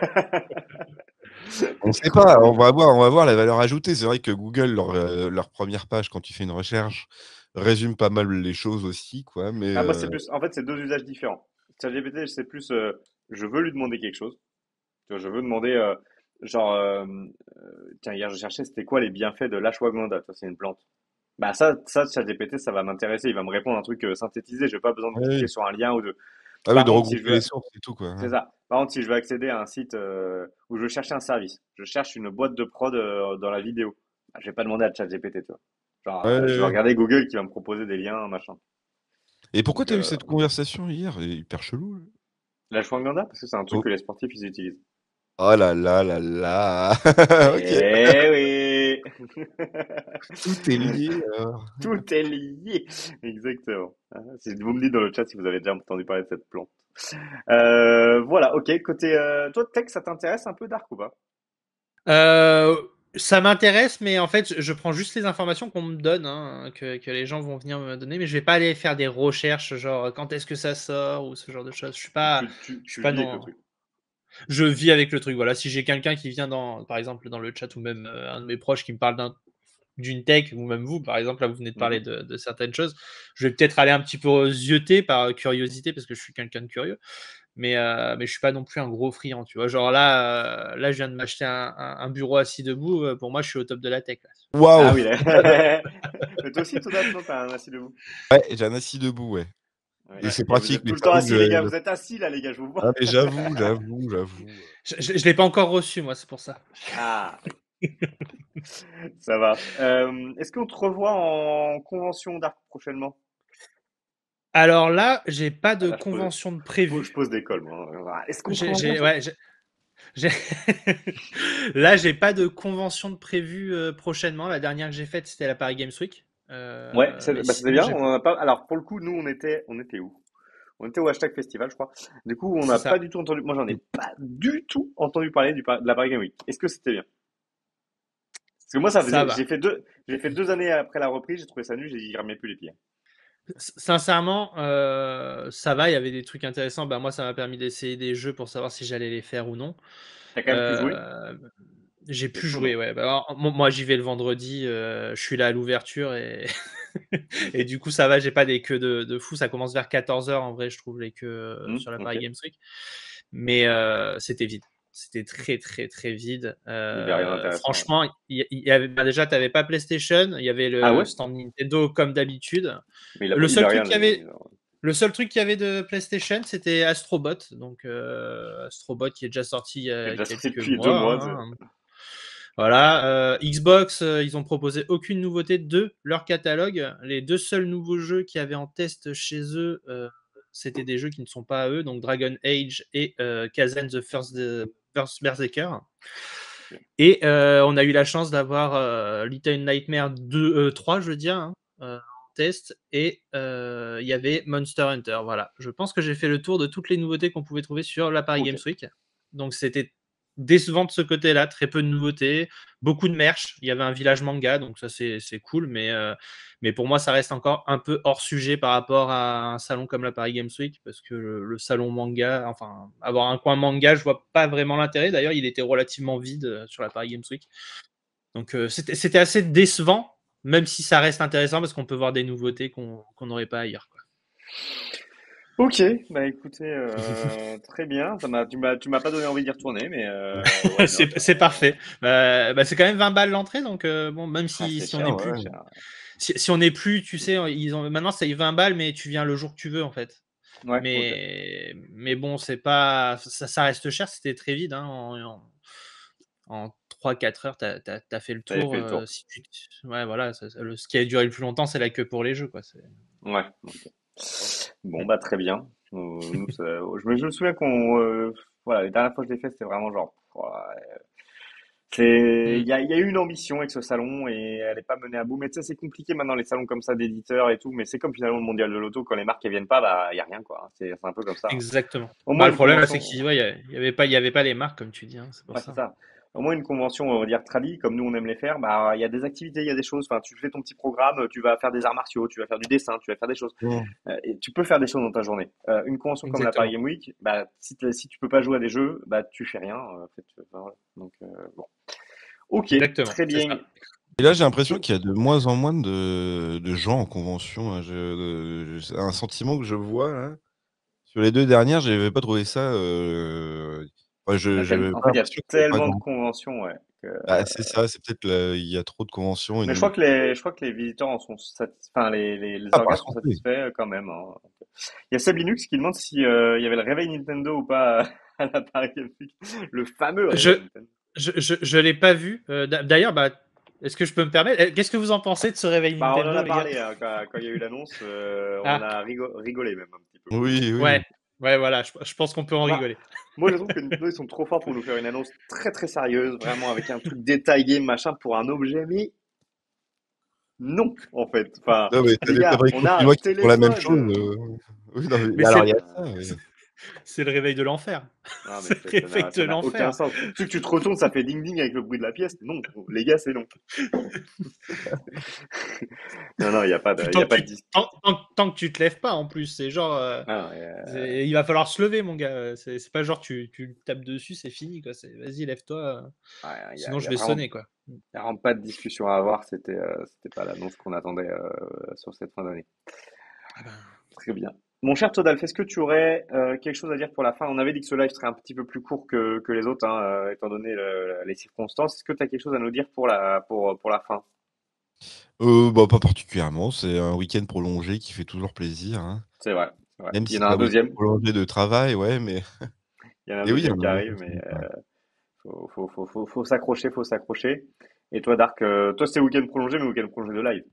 S3: On ne
S1: J'y
S3: sait
S1: crois
S3: pas,
S1: pas du tout.
S3: on va voir la valeur ajoutée. C'est vrai que Google, leur 1re page quand tu fais une recherche, résume pas mal les choses aussi quoi, mais
S1: Ah, moi, c'est plus, en fait, c'est deux usages différents. ChatGPT, c'est plus, je veux lui demander quelque chose. Tu vois, je veux demander, genre, tiens, hier, je cherchais, c'était quoi les bienfaits de l'ashwagandha? Tu vois, c'est une plante. Bah, ChatGPT, ça va m'intéresser. Il va me répondre un truc synthétisé. J'ai pas besoin de
S3: oui,
S1: cliquer
S3: oui.
S1: sur un lien ou de.
S3: Ah oui,
S1: Par
S3: de
S1: contre, si je
S3: regrouper les
S1: veux,
S3: sources et tout quoi, ouais.
S1: c'est ça. Par contre, si je veux accéder à un site où je veux chercher un service, je cherche une boîte de prod dans la vidéo. Bah, je vais pas demander à ChatGPT, tu vois. Genre,
S3: Ouais,
S1: je
S3: ouais,
S1: vais
S3: ouais.
S1: regarder Google qui va me proposer des liens, machin.
S3: Et pourquoi
S1: Donc,
S3: tu as eu cette conversation hier? Elle est hyper chelou là.
S1: l'ashwagandha, parce que c'est un truc
S3: Oh.
S1: que les sportifs ils utilisent.
S3: Oh là là là là! OK,
S1: Eh oui!
S3: tout est lié alors.
S1: Tout est lié. Exactement. Si vous me dites dans le chat si vous avez déjà entendu parler de cette plante. Voilà, ok. Côté, toi, tech, ça t'intéresse un peu Dark ou pas?
S2: Euh, Ça m'intéresse, mais en fait, je prends juste les informations qu'on me donne, hein, que les gens vont venir me donner, mais je vais pas aller faire des recherches, genre quand est-ce que ça sort ou ce genre de choses. Je suis
S1: Tu
S2: pas
S1: vis avec le
S2: dans.
S1: truc.
S2: Je vis avec le truc. Voilà, si j'ai quelqu'un qui vient par exemple, dans le chat ou même un de mes proches qui me parle d'une tech, ou même vous, par exemple, là, vous venez de parler
S1: Mhm.
S2: de certaines choses, je vais peut-être aller un petit peu zioter par curiosité parce que je suis quelqu'un de curieux. Mais je suis pas non plus un gros friand, tu vois. Genre là, je viens de m'acheter un bureau assis debout. Pour moi, je suis au top de la tech, là.
S1: Ah
S3: Waouh!
S1: oui, là. Mais toi aussi, toi, non, t'as un assis debout.
S3: Ouais, j'ai un assis debout, ouais et
S1: Ouais.
S3: c'est
S1: Et vous
S3: pratique,
S1: êtes
S3: mais
S1: tout le temps
S3: j'avoue
S1: assis, les gars.
S3: que
S1: Vous êtes assis, là, les gars, je vous vois.
S3: ah mais j'avoue.
S2: Je l'ai pas encore reçu, moi, c'est pour ça.
S1: Ah, ça marche. Est-ce qu'on te revoit en convention Dark prochainement?
S2: Alors là, j'ai pas
S1: Ah,
S2: de
S1: là,
S2: convention de
S1: je
S2: prévu.
S1: pose des cols, moi. Est-ce qu'on te
S2: J'ai,
S1: revoit?
S2: j'ai- ouais, j'ai- Là, j'ai pas de convention de prévu prochainement. La dernière que j'ai faite, c'était la Paris Games Week.
S1: Ouais,
S2: Mais
S1: bah, c'était
S2: sinon,
S1: bien.
S2: j'ai.
S1: On en a pas. Alors, pour le coup, nous, on était où? On était au hashtag festival, je crois. Du coup, on
S2: C'est
S1: n'a pas
S2: ça.
S1: du tout entendu. Moi, j'en ai pas du tout entendu parler de la Paris Game Week. Est-ce que c'était bien? Parce que moi,
S2: Ça va.
S1: j'ai fait 2 années après la reprise. J'ai trouvé ça nul. J'ai dit, j'y remets plus les pieds.
S2: Sincèrement, ça va, il y avait des trucs intéressants. Bah, moi, ça m'a permis d'essayer des jeux pour savoir si j'allais les faire ou non.
S1: T'as quand même pu jouer?
S2: Heu, j'ai
S1: C'est
S2: pu
S1: chaud,
S2: jouer,
S1: non?
S2: ouais. Bah, alors, moi, j'y vais le vendredi, je suis là à l'ouverture et et
S1: Ok.
S2: du coup, ça va, j'ai pas des queues de fou. Ça commence vers 14h en vrai, je trouve les queues, sur la
S1: Ok.
S2: Paris Games Week. Mais c'était vide. C'était très, très, très vide.
S1: Il y avait rien d'intéressant, ouais.
S2: Franchement, il y avait bah, déjà, tu avais pas PlayStation, il y avait
S1: Ah
S2: le
S1: ouais?
S2: stand Nintendo comme d'habitude.
S1: Mais
S2: Le
S1: il
S2: seul
S1: a
S2: truc
S1: rien.
S2: qu'il y avait le seul truc qu'il y avait de PlayStation, c'était Astro Bot. Donc, Astro Bot qui est déjà sorti il y
S1: Il est
S2: a
S1: déjà sorti
S2: quelques
S1: depuis 2 mois.
S2: mois, hein. Voilà. Xbox, ils ont proposé aucune nouveauté de leur catalogue. Les 2 seuls nouveaux jeux qu'il y avait en test chez eux, c'était des jeux qui ne sont pas à eux, donc Dragon Age et Kazen the First Berserker.
S1: Ok.
S2: Et on a eu la chance d'avoir Little Nightmare 3, je veux dire, hein, en test. Et il y avait Monster Hunter. Voilà. Je pense que j'ai fait le tour de toutes les nouveautés qu'on pouvait trouver sur la Paris Games
S1: Ok.
S2: Week. Donc c'était décevant de ce côté-là, très peu de nouveautés, beaucoup de merch. Il y avait un village manga, donc ça c'est cool, mais pour moi ça reste encore un peu hors sujet par rapport à un salon comme la Paris Games Week, parce que le salon manga, enfin avoir un coin manga, je vois pas vraiment l'intérêt. D'ailleurs, il était relativement vide sur la Paris Games Week, donc c'était assez décevant, même si ça reste intéressant parce qu'on peut voir des nouveautés qu'on n'aurait pas ailleurs, quoi.
S1: Ok, bah écoutez, très bien. Tu m'as pas donné envie d'y retourner, mais why not, hein.
S2: C'est parfait. C'est quand même 20 balles l'entrée, donc bon, même
S1: Ah,
S2: si,
S1: c'est
S2: si on
S1: cher,
S2: n'est
S3: Ouais,
S1: ouais,
S2: plus
S1: c'est
S3: ouais.
S1: cher.
S2: si on n'est plus, tu sais, maintenant c'est 20 balles, mais tu viens le jour que tu veux en fait.
S1: Ouais, ok.
S2: Mais bon, c'est pas ça reste cher, c'était très vide, hein, en 3-4 heures, t'as fait le
S1: T'avais
S2: tour.
S1: fait le tour.
S2: Ouais, voilà, ce qui a duré le plus longtemps, c'est la queue pour les jeux, quoi.
S1: Ouais, ok. Bon, bah très bien. Nous, je me souviens voilà, les dernières fois que je l'ai fait, c'était vraiment genre, ouais,
S2: Mm.
S1: il y a eu une ambition avec ce salon et elle n'est pas menée à bout. Mais tu sais, c'est compliqué maintenant les salons comme ça d'éditeurs et tout. Mais c'est comme finalement le mondial de l'auto, quand les marques elles viennent pas, bah il y a rien quoi. C'est un peu comme ça, hein.
S2: Exactement.
S1: Au moins
S2: Le
S1: une
S2: problème, là, c'est
S1: convention.
S2: qu'il ouais, y avait pas les marques, comme tu dis, hein, c'est pour
S1: Ouais, c'est
S2: ça.
S1: ça. Au moins une convention, on va dire tradi, comme nous on aime les faire, bah il y a des activités, il y a des choses. Enfin, tu fais ton petit programme, tu vas faire des arts martiaux, tu vas faire du dessin, tu vas faire des choses.
S3: Mmh.
S1: Et tu peux faire des choses dans ta journée. Une convention comme la Paris
S2: Exactement.
S1: Game Week, bah si tu peux pas jouer à des jeux, bah tu fais rien. En fait, voilà. Donc bon. Ok,
S2: Exactement,
S1: très
S2: c'est
S1: bien.
S2: ça.
S3: Et là, j'ai l'impression qu'il y a de moins en moins de gens en convention, hein. C'est un sentiment que je vois là. Sur les 2 dernières, j'avais pas trouvé ça. Enfin, j'avais
S1: En
S3: pas
S1: fait, il y a
S3: l'impression qu'il y avait pas
S1: tellement de
S3: grand.
S1: conventions, ouais.
S3: Ah, c'est ça, c'est peut-être il y a trop de conventions.
S1: Mais je crois que les visiteurs en sont enfin les
S3: Ah, par
S1: orgas
S3: la
S1: sont
S3: santé.
S1: satisfaits quand même, hein. Il y a Seb Linux qui demande si il y avait le réveil Nintendo ou pas à la Paris Game Week. Le fameux
S2: Je
S1: réveil Nintendo.
S2: je l'ai pas vu. D'ailleurs, est-ce que je peux me permettre? Qu'est-ce que vous en pensez de ce réveil
S1: Bah, on en
S2: Nintendo,
S1: a
S2: les gars?
S1: parlé hein, quand il y a eu l'annonce, on en
S2: Ah,
S1: a rigolé même un petit peu.
S3: Oui, oui.
S2: ouais, ouais, voilà, je pense qu'on peut en
S1: On a,
S2: rigoler.
S1: Moi, je trouve que Nintendo ils sont trop forts pour nous faire une annonce très très sérieuse, vraiment avec un truc détaillé, machin, pour un objet, mais non, en fait. Enfin,
S3: Non, mais t'as
S1: les
S3: des
S1: gars, on
S3: fabricants
S1: a un
S3: chinois qui font la même
S1: téléphone.
S3: chose. Oui, non,
S2: Mais
S3: mais
S2: c'est
S3: alors il y
S2: le,
S3: a ça. Oui.
S2: c'est le réveil de l'enfer.
S1: Ah, mais
S2: C'est le réveil de
S1: ça n'a aucun
S2: l'enfer.
S1: sens. Tu sais que tu te retournes, ça fait ding ding avec le bruit de la pièce. Non, les gars, c'est non. Non, non,
S2: Puis
S1: il y a pas de dis.
S2: tant que tu te lèves pas, en plus, c'est genre,
S1: Ah,
S2: il va falloir se lever, mon gars. C'est pas genre tu le tapes dessus, c'est fini, quoi. Vas-y, lève-toi, sinon
S1: il y
S2: je
S1: a
S2: vais
S1: vraiment,
S2: sonner, quoi.
S1: il y a vraiment pas de discussion à avoir. C'était pas l'annonce qu'on attendait sur cette fin d'année.
S2: Ah ben,
S1: Très bien. Mon cher Todalf, est-ce que tu aurais quelque chose à dire pour la fin? On avait dit que ce live serait un petit peu plus court que les autres, hein, étant donné les circonstances. Est-ce que tu as quelque chose à nous dire pour la fin?
S3: Bah, pas particulièrement. C'est un week-end prolongé qui fait toujours plaisir, hein.
S1: C'est vrai, c'est vrai.
S3: Même
S1: Il y
S3: si
S1: en a
S3: c'est
S1: un
S3: un week-end
S1: deuxième.
S3: prolongé de travail, ouais, mais
S1: Il y en a un
S3: et oui, il y
S1: deuxième
S3: en
S1: qui
S3: a un
S1: arrive, mais faut s'accrocher, faut s'accrocher. Et toi, Dark, toi, c'est week-end prolongé, mais week-end prolongé de live.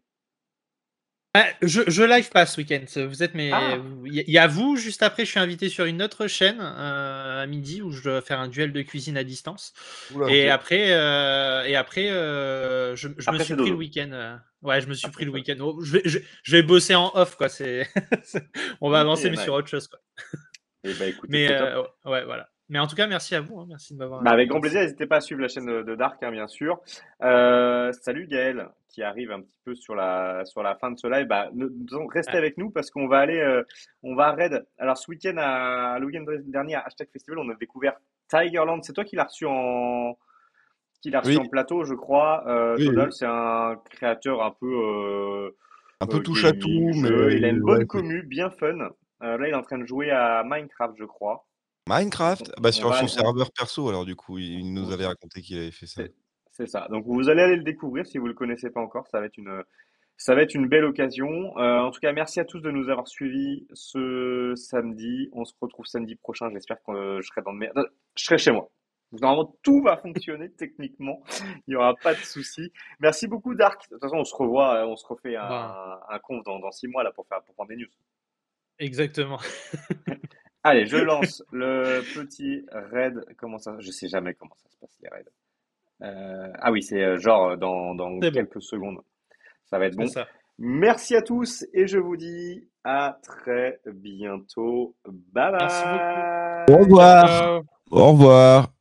S2: je live pas ce week-end. Vous êtes
S1: Ah,
S2: il y a vous, juste après, je suis invité sur une autre chaîne à midi où je dois faire un duel de cuisine à distance.
S3: ouh là.
S1: ok.
S2: Et après je me
S1: Après,
S2: suis
S1: c'est
S2: pris le
S1: dodo.
S2: week-end. Ouais, je me suis
S1: Après,
S2: pris le
S1: ça.
S2: week-end. Oh, je vais bosser en off, quoi. On va
S1: Ok,
S2: avancer, mais sur
S1: nice.
S2: autre chose, quoi.
S1: Eh ben, écoutez,
S2: Mais
S1: c'est top.
S2: ouais, voilà. Mais en tout cas, merci à vous, hein. Merci de m'avoir
S1: Bah, avec grand
S2: invité.
S1: plaisir, n'hésitez pas à suivre la chaîne de Dark, hein, bien sûr. Salut Gaël, qui arrive un petit peu sur la fin de ce live. Bah, restez
S2: Ah,
S1: avec nous parce qu'on va aller, on va à Raid. Alors, ce week-end, le week-end dernier, à Hashtag Festival, on a découvert Tigerland. C'est toi qui l'as reçu
S3: Oui,
S1: en plateau, je crois.
S3: oui,
S1: Todal,
S3: oui.
S1: c'est un créateur un peu
S3: Un peu touche à
S1: gaming,
S3: tout, mais
S1: jeu. Il a une
S3: ouais,
S1: bonne commu, bien fun. Là, il est en train de jouer à Minecraft, je crois. Donc,
S3: Minecraft? Bah,
S1: on
S3: sur
S1: va
S3: son
S1: aller,
S3: serveur perso alors du coup, il nous avait raconté qu'il avait fait ça.
S1: c'est c'est ça. Donc vous allez aller le découvrir si vous le connaissez pas encore. Ça va être une belle occasion. En tout cas, merci à tous de nous avoir suivis ce samedi. On se retrouve samedi prochain. J'espère que je serai dans le meilleur. Je serai chez moi. Donc, normalement, tout va fonctionner techniquement. Il n'y aura pas de souci. Merci beaucoup, Dark. De toute façon, on se revoit, on se refait
S2: ben,
S1: un conf dans 6 mois là pour prendre des news.
S2: exactement.
S1: Allez, je lance le petit raid. Comment ça? Je sais jamais comment ça se passe les raids. Ah oui, c'est genre dans
S2: C'est bon,
S1: quelques secondes. Ça va être
S2: c'est
S1: bon.
S2: ça.
S1: Merci à tous et je vous dis à très bientôt. Bye
S2: Merci beaucoup.
S3: Au
S1: bye!
S2: Ciao,
S3: revoir.
S2: ciao.
S3: Au revoir.